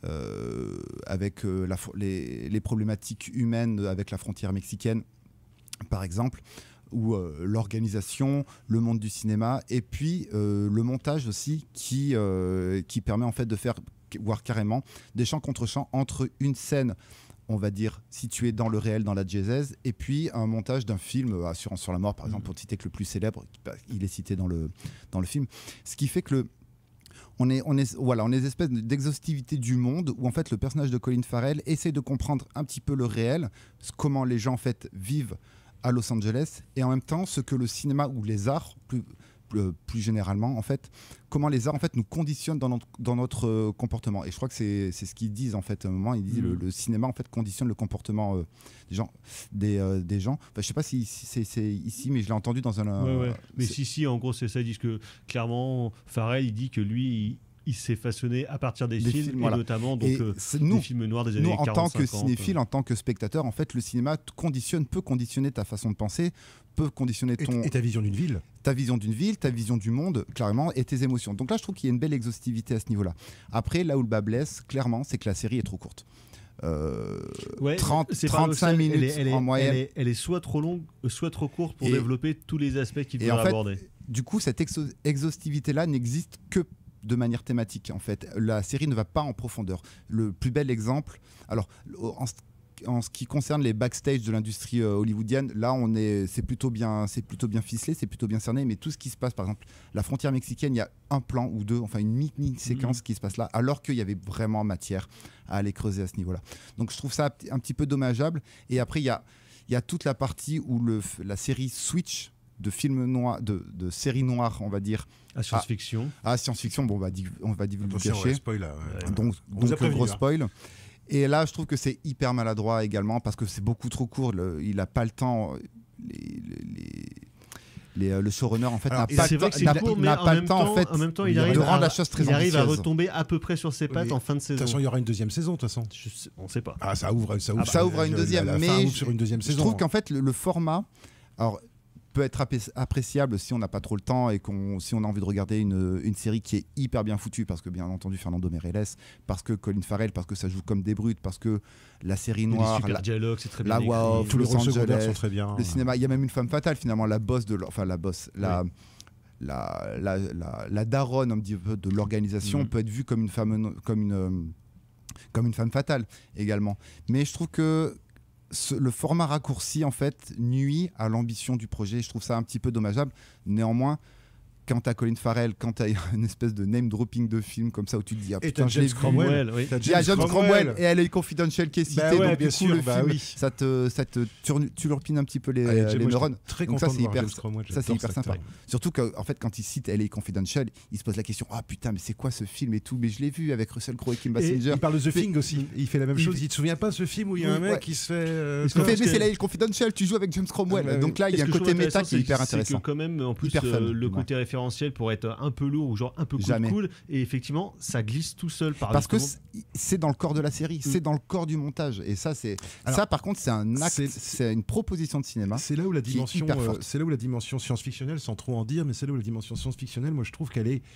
euh, avec euh, la, fr- les, les problématiques humaines avec la frontière mexicaine, par exemple, ou euh, l'organisation, le monde du cinéma, et puis euh, le montage aussi qui, euh, qui permet en fait de faire, voire carrément, des chants contre chants entre une scène, on va dire, située dans le réel, dans la diégèse, et puis un montage d'un film, euh, Assurance sur la mort, par exemple, pour citer que le plus célèbre, il est cité dans le, dans le film. Ce qui fait que le, on est, on est, voilà, on est une espèce d'exhaustivité du monde où en fait le personnage de Colin Farrell essaie de comprendre un petit peu le réel, comment les gens en fait vivent à Los Angeles, et en même temps ce que le cinéma ou les arts plus, plus, plus généralement en fait, comment les arts en fait nous conditionnent dans notre, dans notre euh, comportement. Et je crois que c'est c'est ce qu'ils disent en fait à un moment, ils disent Mmh. le, le cinéma en fait conditionne le comportement euh, des gens, des, euh, des gens. Enfin, je sais pas si, si c'est c'est ici, mais je l'ai entendu dans un. Ouais, ouais. euh, Mais c'est- si, si, en gros, c'est ça. Ils disent que clairement, Farrell, il dit que lui, il, il s'est façonné à partir des, Des films, films, et voilà. notamment donc, Et euh, c'est- des nous, films noirs des Nous, années en quarante tant que cinquante, cinéphile, euh. en tant que spectateur, en fait, le cinéma te conditionne, peut conditionner ta façon de penser, peut conditionner Et, ton, et ta vision d'une ville. ta vision d'une ville, ta vision du monde, clairement, et tes émotions. Donc là, je trouve qu'il y a une belle exhaustivité à ce niveau-là. Après, là où le bas blesse, clairement, c'est que la série est trop courte. Euh, Ouais, trente, c'est trente-cinq paradoxal, minutes elle est, elle est- en moyenne. Elle est, elle est soit trop longue, euh, soit trop courte pour Et- développer tous les aspects qu'il et faudrait en fait, aborder. Du coup, cette exo- exhaustivité-là n'existe que de manière thématique. En fait, la série ne va pas en profondeur. Le plus bel exemple, alors en, ce- en ce qui concerne les backstage de l'industrie euh, hollywoodienne, là, on est, c'est plutôt bien, c'est plutôt bien ficelé, c'est plutôt bien cerné. Mais tout ce qui se passe, par exemple, la frontière mexicaine, il y a un plan ou deux, enfin une mini séquence Mhm. qui se passe là, alors qu'il y avait vraiment matière à aller creuser à ce niveau-là. Donc, je trouve ça un petit peu dommageable. Et après, il y a, il y a toute la partie où le, la série switch de films noirs, de, de séries noires, on va dire, À science-fiction. à science-fiction. Bon, on va, div- on va divulguer. Attention, ouais, spoil là. ouais. Donc, On vous a donc prévenu, gros hein. spoil. Et là, je trouve que c'est hyper maladroit également parce que c'est beaucoup trop court. Le- il n'a pas le temps. Les, les- les- les, euh, le showrunner en fait Alors, n'a pas, C'est le vrai temps- que n'a- c'est court, mais n'a en pas le même temps en temps, fait en même temps, il de arrive rendre à- la chose très il arrive à ambitieuse. retomber à peu près sur ses pattes Oui. en fin de De toute saison. façon, il y aura une deuxième saison, de toute façon. Je sais- on ne sait pas. Ah, ça ouvre, ça ouvre. Ça ouvre à une la- deuxième, la, la mais fin ouvre je- sur une deuxième Je saison. trouve qu'en fait le, le format, alors peut être appé- appréciable si on n'a pas trop le temps et qu'on, si on a envie de regarder une, une série qui est hyper bien foutue, parce que bien entendu Fernando Meirelles, parce que Colin Farrell, parce que ça joue comme des brutes, parce que la série Il y a des noire, super la, dialogues, c'est très la bien voix écrit. off, tous les Los rôles secondaires Angeles, sont très bien. le cinéma, il y a même une femme fatale finalement, la boss de, l- enfin la boss, la, la, la, la, la daronne un petit peu de l'organisation Mhm. peut être vue comme une femme, comme une, euh, comme une femme fatale également. Mais je trouve que ce- le format raccourci en fait nuit à l'ambition du projet. Je trouve ça un petit peu dommageable. Néanmoins, quand t'as Colin Farrell, quand t'as une espèce de name dropping de film comme ça où tu te dis ah Et putain t'as je l'ai James vu. Cromwell. oui. T'as Il y a James Cromwell et elle est confidential qui est citée, Bah ouais, donc bien du coup sûr, le bah film, oui. ça te, ça te turnu- turlupine un petit peu les, Allez, euh, James- les moi, neurones. j'étais très Donc content ça, de c'est voir hyper- James Cromwell, ça, c'est j'adore hyper cet sympa. acteur. Surtout qu'en fait, quand il cite L A Confidential, il se pose la question ah putain mais c'est quoi ce film et tout, mais je l'ai vu avec Russell Crowe et Kim Basinger. Il parle de The Mais- Thing aussi. Il fait la même il- chose. Il te souviens pas ce film où il y a Oui, un mec ouais. qui se fait. euh, Il Il fait, parce mais que- c'est L A Confidential, tu joues avec James Cromwell. Ah bah Donc là, il y a Et un ce que je côté trouve méta intéressant, qui est hyper c'est intéressant. que quand même, en plus, Hyper fun, euh, le ouais. côté référentiel pourrait être un peu lourd ou genre un peu cool Jamais. cool, et effectivement, ça glisse tout seul par Parce que justement- c'est- c'est dans le corps de la série, c'est dans le corps du montage. Et ça, c'est Alors, ça par contre, c'est un acte, c'est- c'est une proposition de cinéma. C'est là où la qui est dimension, hyper euh, forte. c'est là où la dimension science-fictionnelle, sans trop en dire, mais c'est là où la dimension science-fictionnelle, moi je trouve qu'elle est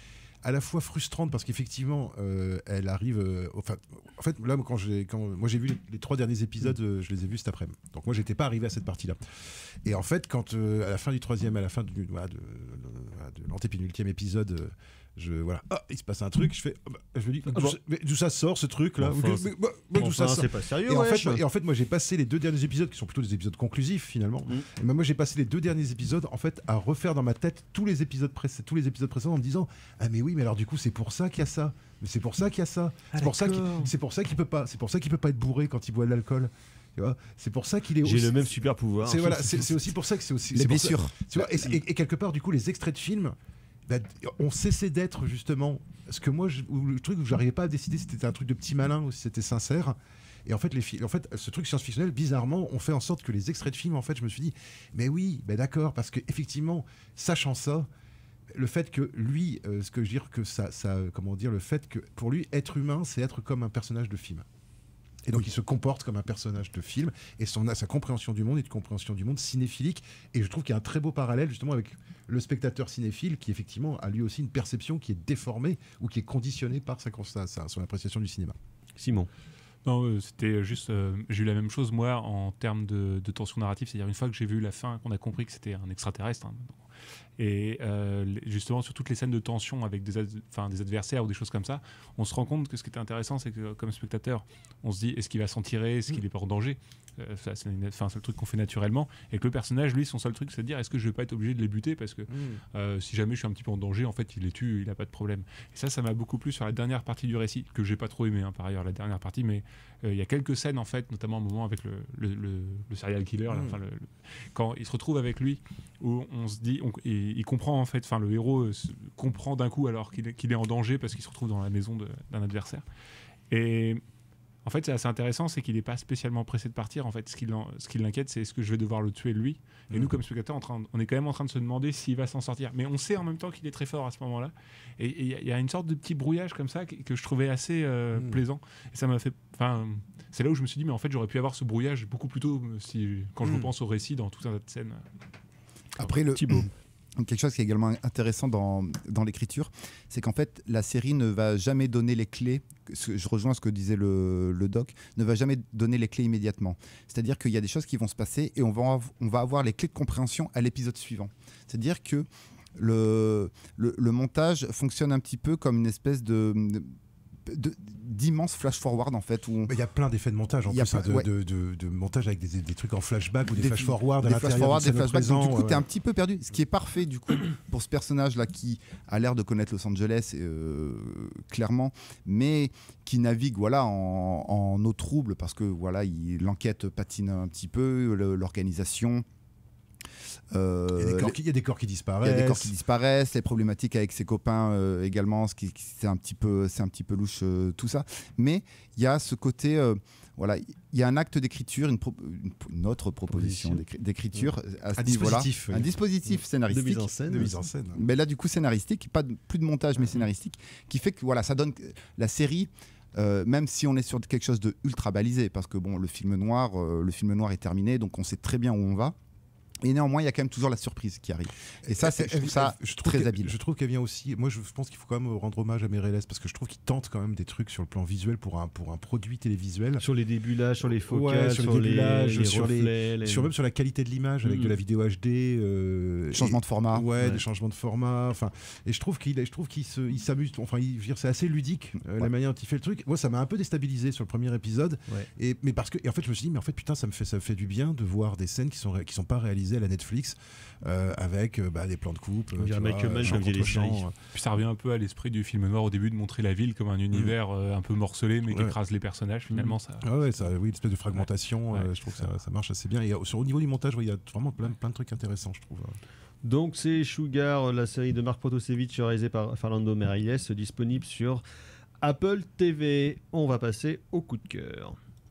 à la fois frustrante parce qu'effectivement, euh, elle arrive. Euh, enfin, en fait, là, quand j'ai, quand moi j'ai vu les, les trois derniers épisodes, euh, je les ai vus cet après-midi. Donc moi, j'étais pas arrivé à cette partie-là. Et en fait, quand euh, à la fin du troisième, à la fin du, voilà, de, de, de l'antépénultième épisode. Euh, Je, voilà, ah, il se passe un truc, je fais, oh, bah, je me dis, Ah d'où, bon. ça, mais d'où ça sort ce truc là Enfin, mais, mais, mais, d'où enfin, ça sort c'est pas sérieux, et en, wesh. fait, et en fait, moi j'ai passé les deux derniers épisodes qui sont plutôt des épisodes conclusifs finalement. Mm. Et ben, moi j'ai passé les deux derniers épisodes en fait à refaire dans ma tête tous les épisodes, précé- tous les épisodes précédents en me disant ah mais oui mais alors du coup c'est pour ça qu'il y a ça, mais c'est pour ça qu'il y a ça, Ah, c'est pour ça qu'il, d'accord. c'est pour ça qu'il peut pas, c'est pour ça qu'il peut pas être bourré quand il boit de l'alcool. Tu vois, c'est pour ça qu'il est. J'ai aussi- le même super pouvoir. C'est voilà, c'est, c'est aussi pour ça que c'est aussi Les c'est pour ça- blessures. tu vois, et, et- et quelque part, du coup, les extraits de films bah, ont cessé d'être justement ce que moi, je, où le truc où j'arrivais pas à décider si c'était un truc de petit malin ou si c'était sincère. Et en fait, les fi- en fait, ce truc science-fictionnel, bizarrement, on fait en sorte que les extraits de films, en fait, je me suis dit, mais oui, ben d'accord, parce que effectivement, sachant ça, le fait que lui, euh, ce que je veux dire que ça, ça, comment dire, le fait que pour lui, être humain, c'est être comme un personnage de film. Et donc, il se comporte comme un personnage de film, et son, sa compréhension du monde est une compréhension du monde cinéphilique. Et je trouve qu'il y a un très beau parallèle, justement, avec le spectateur cinéphile, qui, effectivement, a lui aussi une perception qui est déformée ou qui est conditionnée par sa, sa, sa- son appréciation du cinéma. Simon. Non, euh, c'était juste. euh, j'ai eu la même chose, moi, en termes de, de tension narrative. C'est-à-dire, une fois que j'ai vu la fin, qu'on a compris que c'était un extraterrestre. Hein, et euh, les- justement, sur toutes les scènes de tension avec des, ad- enfin, des adversaires ou des choses comme ça, on se rend compte que ce qui était intéressant, c'est que, comme spectateur, on se dit est-ce qu'il va s'en tirer, est-ce qu'il n'est pas en danger. Euh, ça, c'est, une- enfin, c'est le truc qu'on fait naturellement. Et que le personnage, lui, son seul truc, c'est de dire est-ce que je vais pas être obligé de les buter parce que euh, si jamais je suis un petit peu en danger, en fait, il les tue, il n'a pas de problème. Et ça, ça m'a beaucoup plu sur la dernière partie du récit, que j'ai pas trop aimé, hein, par ailleurs, la dernière partie, mais euh, il y a quelques scènes, en fait, notamment un moment avec le, le, le, le serial killer, là, Mm. enfin, le- le- quand il se retrouve avec lui, où on se dit, on- et il comprend, en fait, enfin, le héros euh, se- comprend d'un coup alors qu'il est, qu'il est en danger parce qu'il se retrouve dans la maison de- d'un adversaire. Et en fait, c'est assez intéressant, c'est qu'il n'est pas spécialement pressé de partir. En fait, ce qui, l'en- ce qui l'inquiète, c'est est-ce que je vais devoir le tuer lui. Et Mhm. nous, comme spectateurs, en train de- on est quand même en train de se demander s'il va s'en sortir. Mais on sait en même temps qu'il est très fort à ce moment-là. Et il y, y a une sorte de petit brouillage comme ça que, que je trouvais assez euh, Mhm. plaisant. Et ça m'a fait. Enfin, c'est là où je me suis dit, mais en fait, j'aurais pu avoir ce brouillage beaucoup plus tôt euh, si, quand je Mhm. repense au récit dans tout un tas de scènes. Après, le, Thibaut. quelque chose qui est également intéressant dans, dans l'écriture, c'est qu'en fait, la série ne va jamais donner les clés. Ce- Je rejoins ce que disait le, le doc, ne va jamais donner les clés immédiatement. C'est-à-dire qu'il y a des choses qui vont se passer et on va, av- on va avoir les clés de compréhension à l'épisode suivant. C'est-à-dire que le, le, le montage fonctionne un petit peu comme une espèce de, de- d'immense flash-forward, en fait, où on, Mais il y a plein d'effets de montage en Il y a plus, hein, plein- de, ouais. de, de- de montage avec des, des trucs en flashback ou des, Des- flash-forward à des l'intérieur flash-forward, d'une des scène au flashbacks. Donc, du présent, coup, ouais, t'es un ouais. petit peu perdu. Ce qui est parfait, du coup, pour ce personnage-là qui a l'air de connaître Los Angeles, euh, clairement, mais qui navigue, voilà, en, en eau trouble parce que, voilà, il, l'enquête patine un petit peu, le- l'organisation. Euh, Il y a des corps les- qui, il y a des corps qui il disparaissent. y a des corps qui disparaissent, les problématiques avec ses copains euh, également, ce qui, qui- c'est un petit peu, c'est un petit peu louche euh, tout ça. Mais il y a ce côté, euh, voilà, il y a un acte d'écriture, une, pro- une, une autre proposition Proposition. d'écri- d'écriture à ce Un niveau-là, dispositif, oui. un dispositif De scénaristique. mise en scène. de mise en scène. Mais là, du coup, scénaristique, pas de- plus de montage, mais scénaristique, qui fait que voilà, ça donne la série. euh, même si on est sur quelque chose de ultra balisé, parce que bon, le film noir, euh, le film noir est terminé, donc on sait très bien où on va. Et néanmoins, il y a quand même toujours la surprise qui arrive. Et ça, c'est, je trouve ça je trouve très qu'elle- habile. Je trouve qu'elle vient aussi. Moi, je pense qu'il faut quand même rendre hommage à Meirelles parce que je trouve qu'il tente quand même des trucs sur le plan visuel pour un, pour un produit télévisuel. Sur les débulages, sur les focales, Ouais, sur les sur les, débulages, les sur les- reflets, les- Sur même sur la qualité de l'image avec Mhm. de la vidéo H D. euh, Changement et- de format. Ouais, Ouais. des changements de format. Enfin, et je trouve qu'il, je trouve qu'il se, il s'amuse. Enfin, il, je veux dire, c'est assez ludique euh, la Ouais. manière dont il fait le truc. Moi, ça m'a un peu déstabilisé sur le premier épisode. Ouais. Et mais parce que, et en fait, je me suis dit, mais en fait, putain, ça me fait, ça me fait du bien de voir des scènes qui sont, ré- qui sont pas réalisées à la Netflix euh, avec euh, bah, des plans de coupe. On euh, dirait tu vois, Michael Mann champ quand il faisait contre les champ, séries. euh. Puis ça revient un peu à l'esprit du film noir au début de montrer la ville comme un univers euh, un peu morcelé mais qui Ouais. écrase les personnages. Finalement, ça. Ah ouais, ça, oui, une espèce de fragmentation. Ouais. euh, Ouais, je trouve que ça- ça, ça marche assez bien. Et euh, sur, au niveau du montage, ouais, il y a vraiment plein, plein de trucs intéressants, je trouve. Donc c'est Sugar, la série de Marc Protosevich réalisée par Fernando Meirelles, disponible sur Apple T V. On va passer au coup de cœur.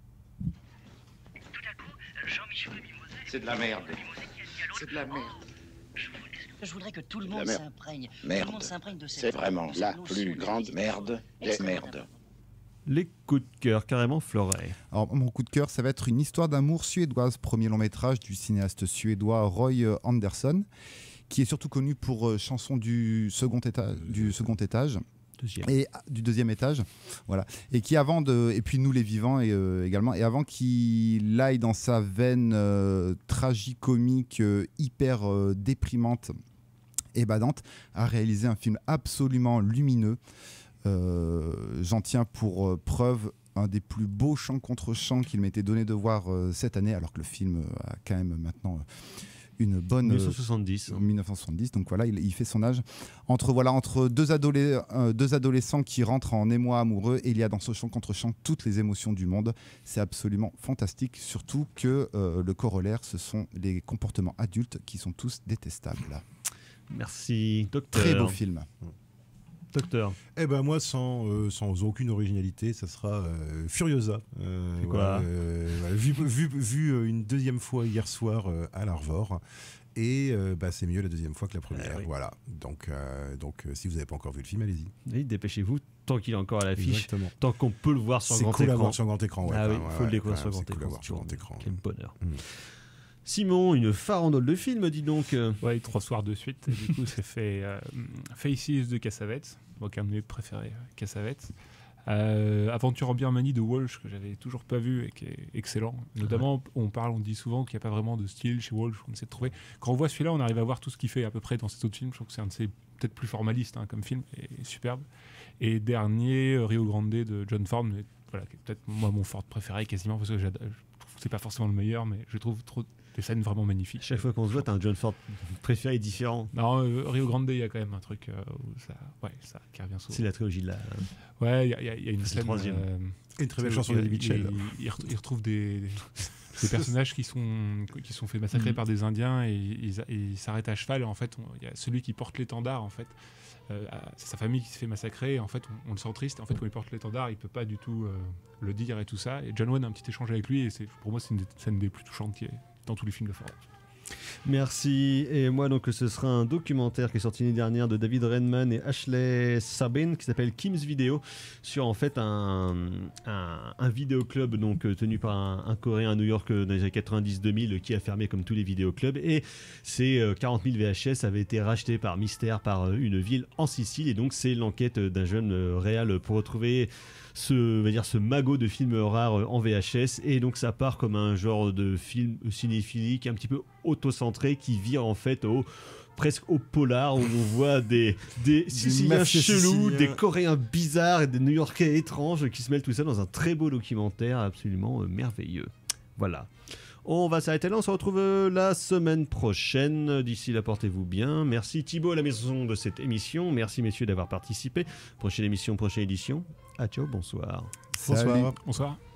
C'est de la merde. C'est de la merde. Je voudrais que tout le La monde merde. s'imprègne. Tout Merde. le monde s'imprègne de cette C'est vraiment de cette la notion plus de grande vie. merde des Extrêmement merdes. important. Les coups de cœur, carrément Fleuret. Alors, mon coup de cœur, ça va être une histoire d'amour suédoise, premier long métrage du cinéaste suédois Roy Andersson. qui est surtout connu pour euh, chansons du second étage, du second étage. Deuxième. Et du deuxième étage, voilà. Et qui avant de, et puis Nous les vivants et, euh, également, et avant qu'il aille dans sa veine euh, tragicomique, euh, hyper euh, déprimante et badante, a réalisé un film absolument lumineux. Euh, j'en tiens pour euh, preuve un des plus beaux chants contre chants qu'il m'était donné de voir euh, cette année, alors que le film euh, a quand même maintenant euh, une bonne mille neuf cent soixante-dix. euh, mille neuf cent soixante-dix, donc voilà, il, il fait son âge entre voilà entre deux, adolé- euh, deux adolescents qui rentrent en émoi amoureux, et il y a dans ce chant contre chant toutes les émotions du monde. C'est absolument fantastique, surtout que euh, le corollaire, ce sont les comportements adultes qui sont tous détestables. Merci, docteur. Très beau film. Docteur. Eh ben moi, sans, euh, sans aucune originalité, ça sera euh, Furiosa. Euh, C'est quoi voilà, euh, voilà, vu vu, vu euh, une deuxième fois hier soir euh, à l'Arvor. Et euh, bah, c'est mieux la deuxième fois que la première. Ah oui. Voilà. Donc, euh, donc euh, si vous n'avez pas encore vu le film, allez-y. Oui, dépêchez-vous, tant qu'il est encore à l'affiche, Exactement. tant qu'on peut le voir sur C'est grand cool à écran. voir sur grand écran. Ouais, ah oui, ouais, il faut ouais, le découvrir ouais, sur grand c'est cool à écran. voir sur grand écran. Quel bonheur. Mm. Simon, une farandole de film, dis donc. Ouais, trois soirs de suite. Et du coup, c'est fait euh, Faces de Cassavetes, donc un de mes préférés, Cassavetes. Euh, Aventure en Birmanie de Walsh, que j'avais toujours pas vu et qui est excellent. Notamment, on parle, on dit souvent qu'il n'y a pas vraiment de style chez Walsh, on essaie de trouver. Quand on voit celui-là, on arrive à voir tout ce qu'il fait à peu près dans cet autre film. Je trouve que c'est un de ses peut-être plus formalistes hein, comme film, et superbe. Et dernier, Rio Grande de John Ford, mais voilà, qui est peut-être moi mon Ford préféré quasiment, parce que j'adore- je trouve que c'est pas forcément le meilleur, mais je trouve trop des scènes vraiment magnifiques. Chaque fois qu'on se voit, t'as un John Ford préféré différent. Non, euh, Rio Grande, il y a quand même un truc euh, où ça, ouais, ça qui revient souvent. C'est la trilogie de la. Ouais, il y, a- il y a- il y a une C'est le scène. troisième. euh, Et une très belle il- chanson il- d'Eddie Mitchell. Il, il re- il retrouve des, des, des personnages qui sont qui sont fait massacrer Mhm. par des Indiens et ils et ils s'arrêtent à cheval. Et en fait, on- il y a celui qui porte l'étendard. En fait, euh, c'est sa famille qui se fait massacrer. Et en fait, on, on le sent triste. En fait, quand il porte l'étendard, il peut pas du tout euh, le dire et tout ça. Et John Wayne a un petit échange avec lui. Et c'est pour moi, c'est une des scènes des plus touchantes qui est dans tous les films de Ford. Merci. Et moi, donc, ce sera un documentaire qui est sorti l'année dernière de David Redman et Ashley Sabin qui s'appelle Kim's Video, sur en fait un, un, un vidéoclub donc, euh, tenu par un, un Coréen à New York euh, dans les années quatre-vingt-dix deux mille qui a fermé comme tous les vidéoclubs. Et ces euh, quarante mille V H S avaient été rachetés par mystère par euh, une ville en Sicile. Et donc, c'est l'enquête d'un jeune euh, réal pour retrouver ce, on va dire, ce magot de films rares euh, en V H S. Et donc, ça part comme un genre de film cinéphilique un petit peu auto-centré qui vire en fait au presque au polar, où on voit des, des Siciliens mafieux chelous, siciliens. des Coréens bizarres et des New-Yorkais étranges qui se mêlent tout ça dans un très beau documentaire absolument euh, merveilleux. Voilà. On va s'arrêter là, on se retrouve euh, la semaine prochaine. D'ici là, portez-vous bien. Merci Thibaut à la maison de cette émission. Merci messieurs d'avoir participé. Prochaine émission, prochaine édition. Ah ciao, bonsoir. Bonsoir. Bonsoir.